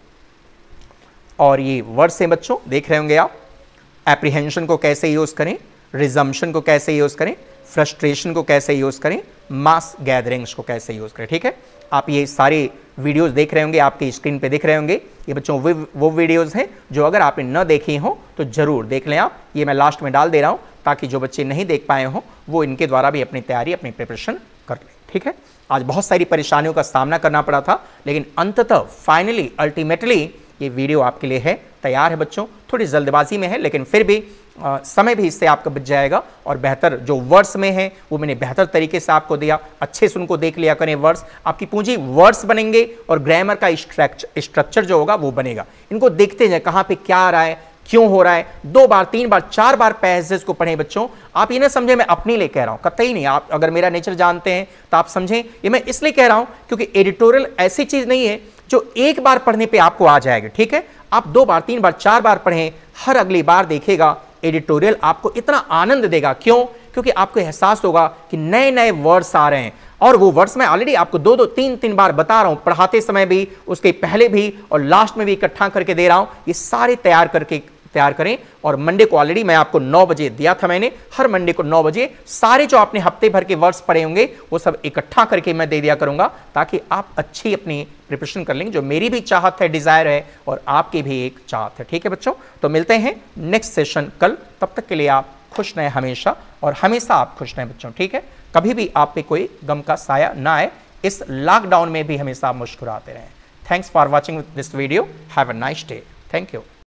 और ये वर्ड्स हैं बच्चों, देख रहे होंगे आप, एप्रीहेंशन को कैसे यूज करें, रिजम्पशन को कैसे यूज करें, फ्रस्ट्रेशन को कैसे यूज करें, मास गैदरिंग्स को कैसे यूज करें। ठीक है, आप ये सारे वीडियोस देख रहे होंगे, आपकी स्क्रीन पे दिख रहे होंगे, ये बच्चों वो वो वीडियोस हैं जो अगर आपने न देखी हो तो जरूर देख लें आप, ये मैं लास्ट में डाल दे रहा हूं ताकि जो बच्चे नहीं देख पाए हों वो इनके द्वारा भी अपनी तैयारी अपनी प्रिपरेशन कर लें। ठीक है, आज बहुत सारी परेशानियों का सामना करना पड़ा था, लेकिन अंततः फाइनली अल्टीमेटली ये वीडियो आपके लिए है, तैयार है बच्चों, थोड़ी जल्दबाजी में है लेकिन फिर भी आ, समय भी इससे आपका बच जाएगा, और बेहतर जो वर्ड्स में है वो मैंने बेहतर तरीके से आपको दिया, अच्छे से उनको देख लिया करें वर्ड्स, आपकी पूंजी वर्ड्स बनेंगे और ग्रामर का स्ट्रक्चर जो होगा वो बनेगा। इनको देखते जाए कहाँ पे क्या आ रहा है, क्यों हो रहा है, दो बार तीन बार चार बार पैसेज को पढ़ें बच्चों। आप ये ना समझे मैं अपने लिए कह रहा हूं, कतई नहीं, आप अगर मेरा नेचर जानते हैं तो आप समझें ये मैं इसलिए कह रहा हूं क्योंकि एडिटोरियल ऐसी चीज नहीं है जो एक बार पढ़ने पे आपको आ जाएगा। ठीक है, आप दो बार तीन बार चार बार पढ़ें, हर अगली बार देखिएगा एडिटोरियल आपको इतना आनंद देगा। क्यों? क्योंकि आपको एहसास होगा कि नए नए वर्ड्स आ रहे हैं, और वो वर्ड्स मैं ऑलरेडी आपको दो दो तीन तीन बार बता रहा हूं, पढ़ाते समय भी, उसके पहले भी और लास्ट में भी इकट्ठा करके दे रहा हूं। ये सारे तैयार करके तैयार करें, और मंडे को ऑलरेडी मैं आपको नौ बजे दिया था, मैंने हर मंडे को नौ बजे सारे जो आपने हफ्ते भर के वर्ड्स पढ़े होंगे वो सब इकट्ठा करके मैं दे दिया करूंगा, ताकि आप अच्छी अपनी प्रिपरेशन कर लेंगे, जो मेरी भी चाहत है, डिजायर है, और आपकी भी एक चाहत है। ठीक है बच्चों, तो मिलते हैं नेक्स्ट सेशन कल, तब तक के लिए आप खुश रहें हमेशा, और हमेशा आप खुश रहें बच्चों। ठीक है, कभी भी आप पे कोई गम का साया ना आए, इस लॉकडाउन में भी हमेशा आप मुस्कुराते रहें। Thanks for watching this video, have a nice day, thank you.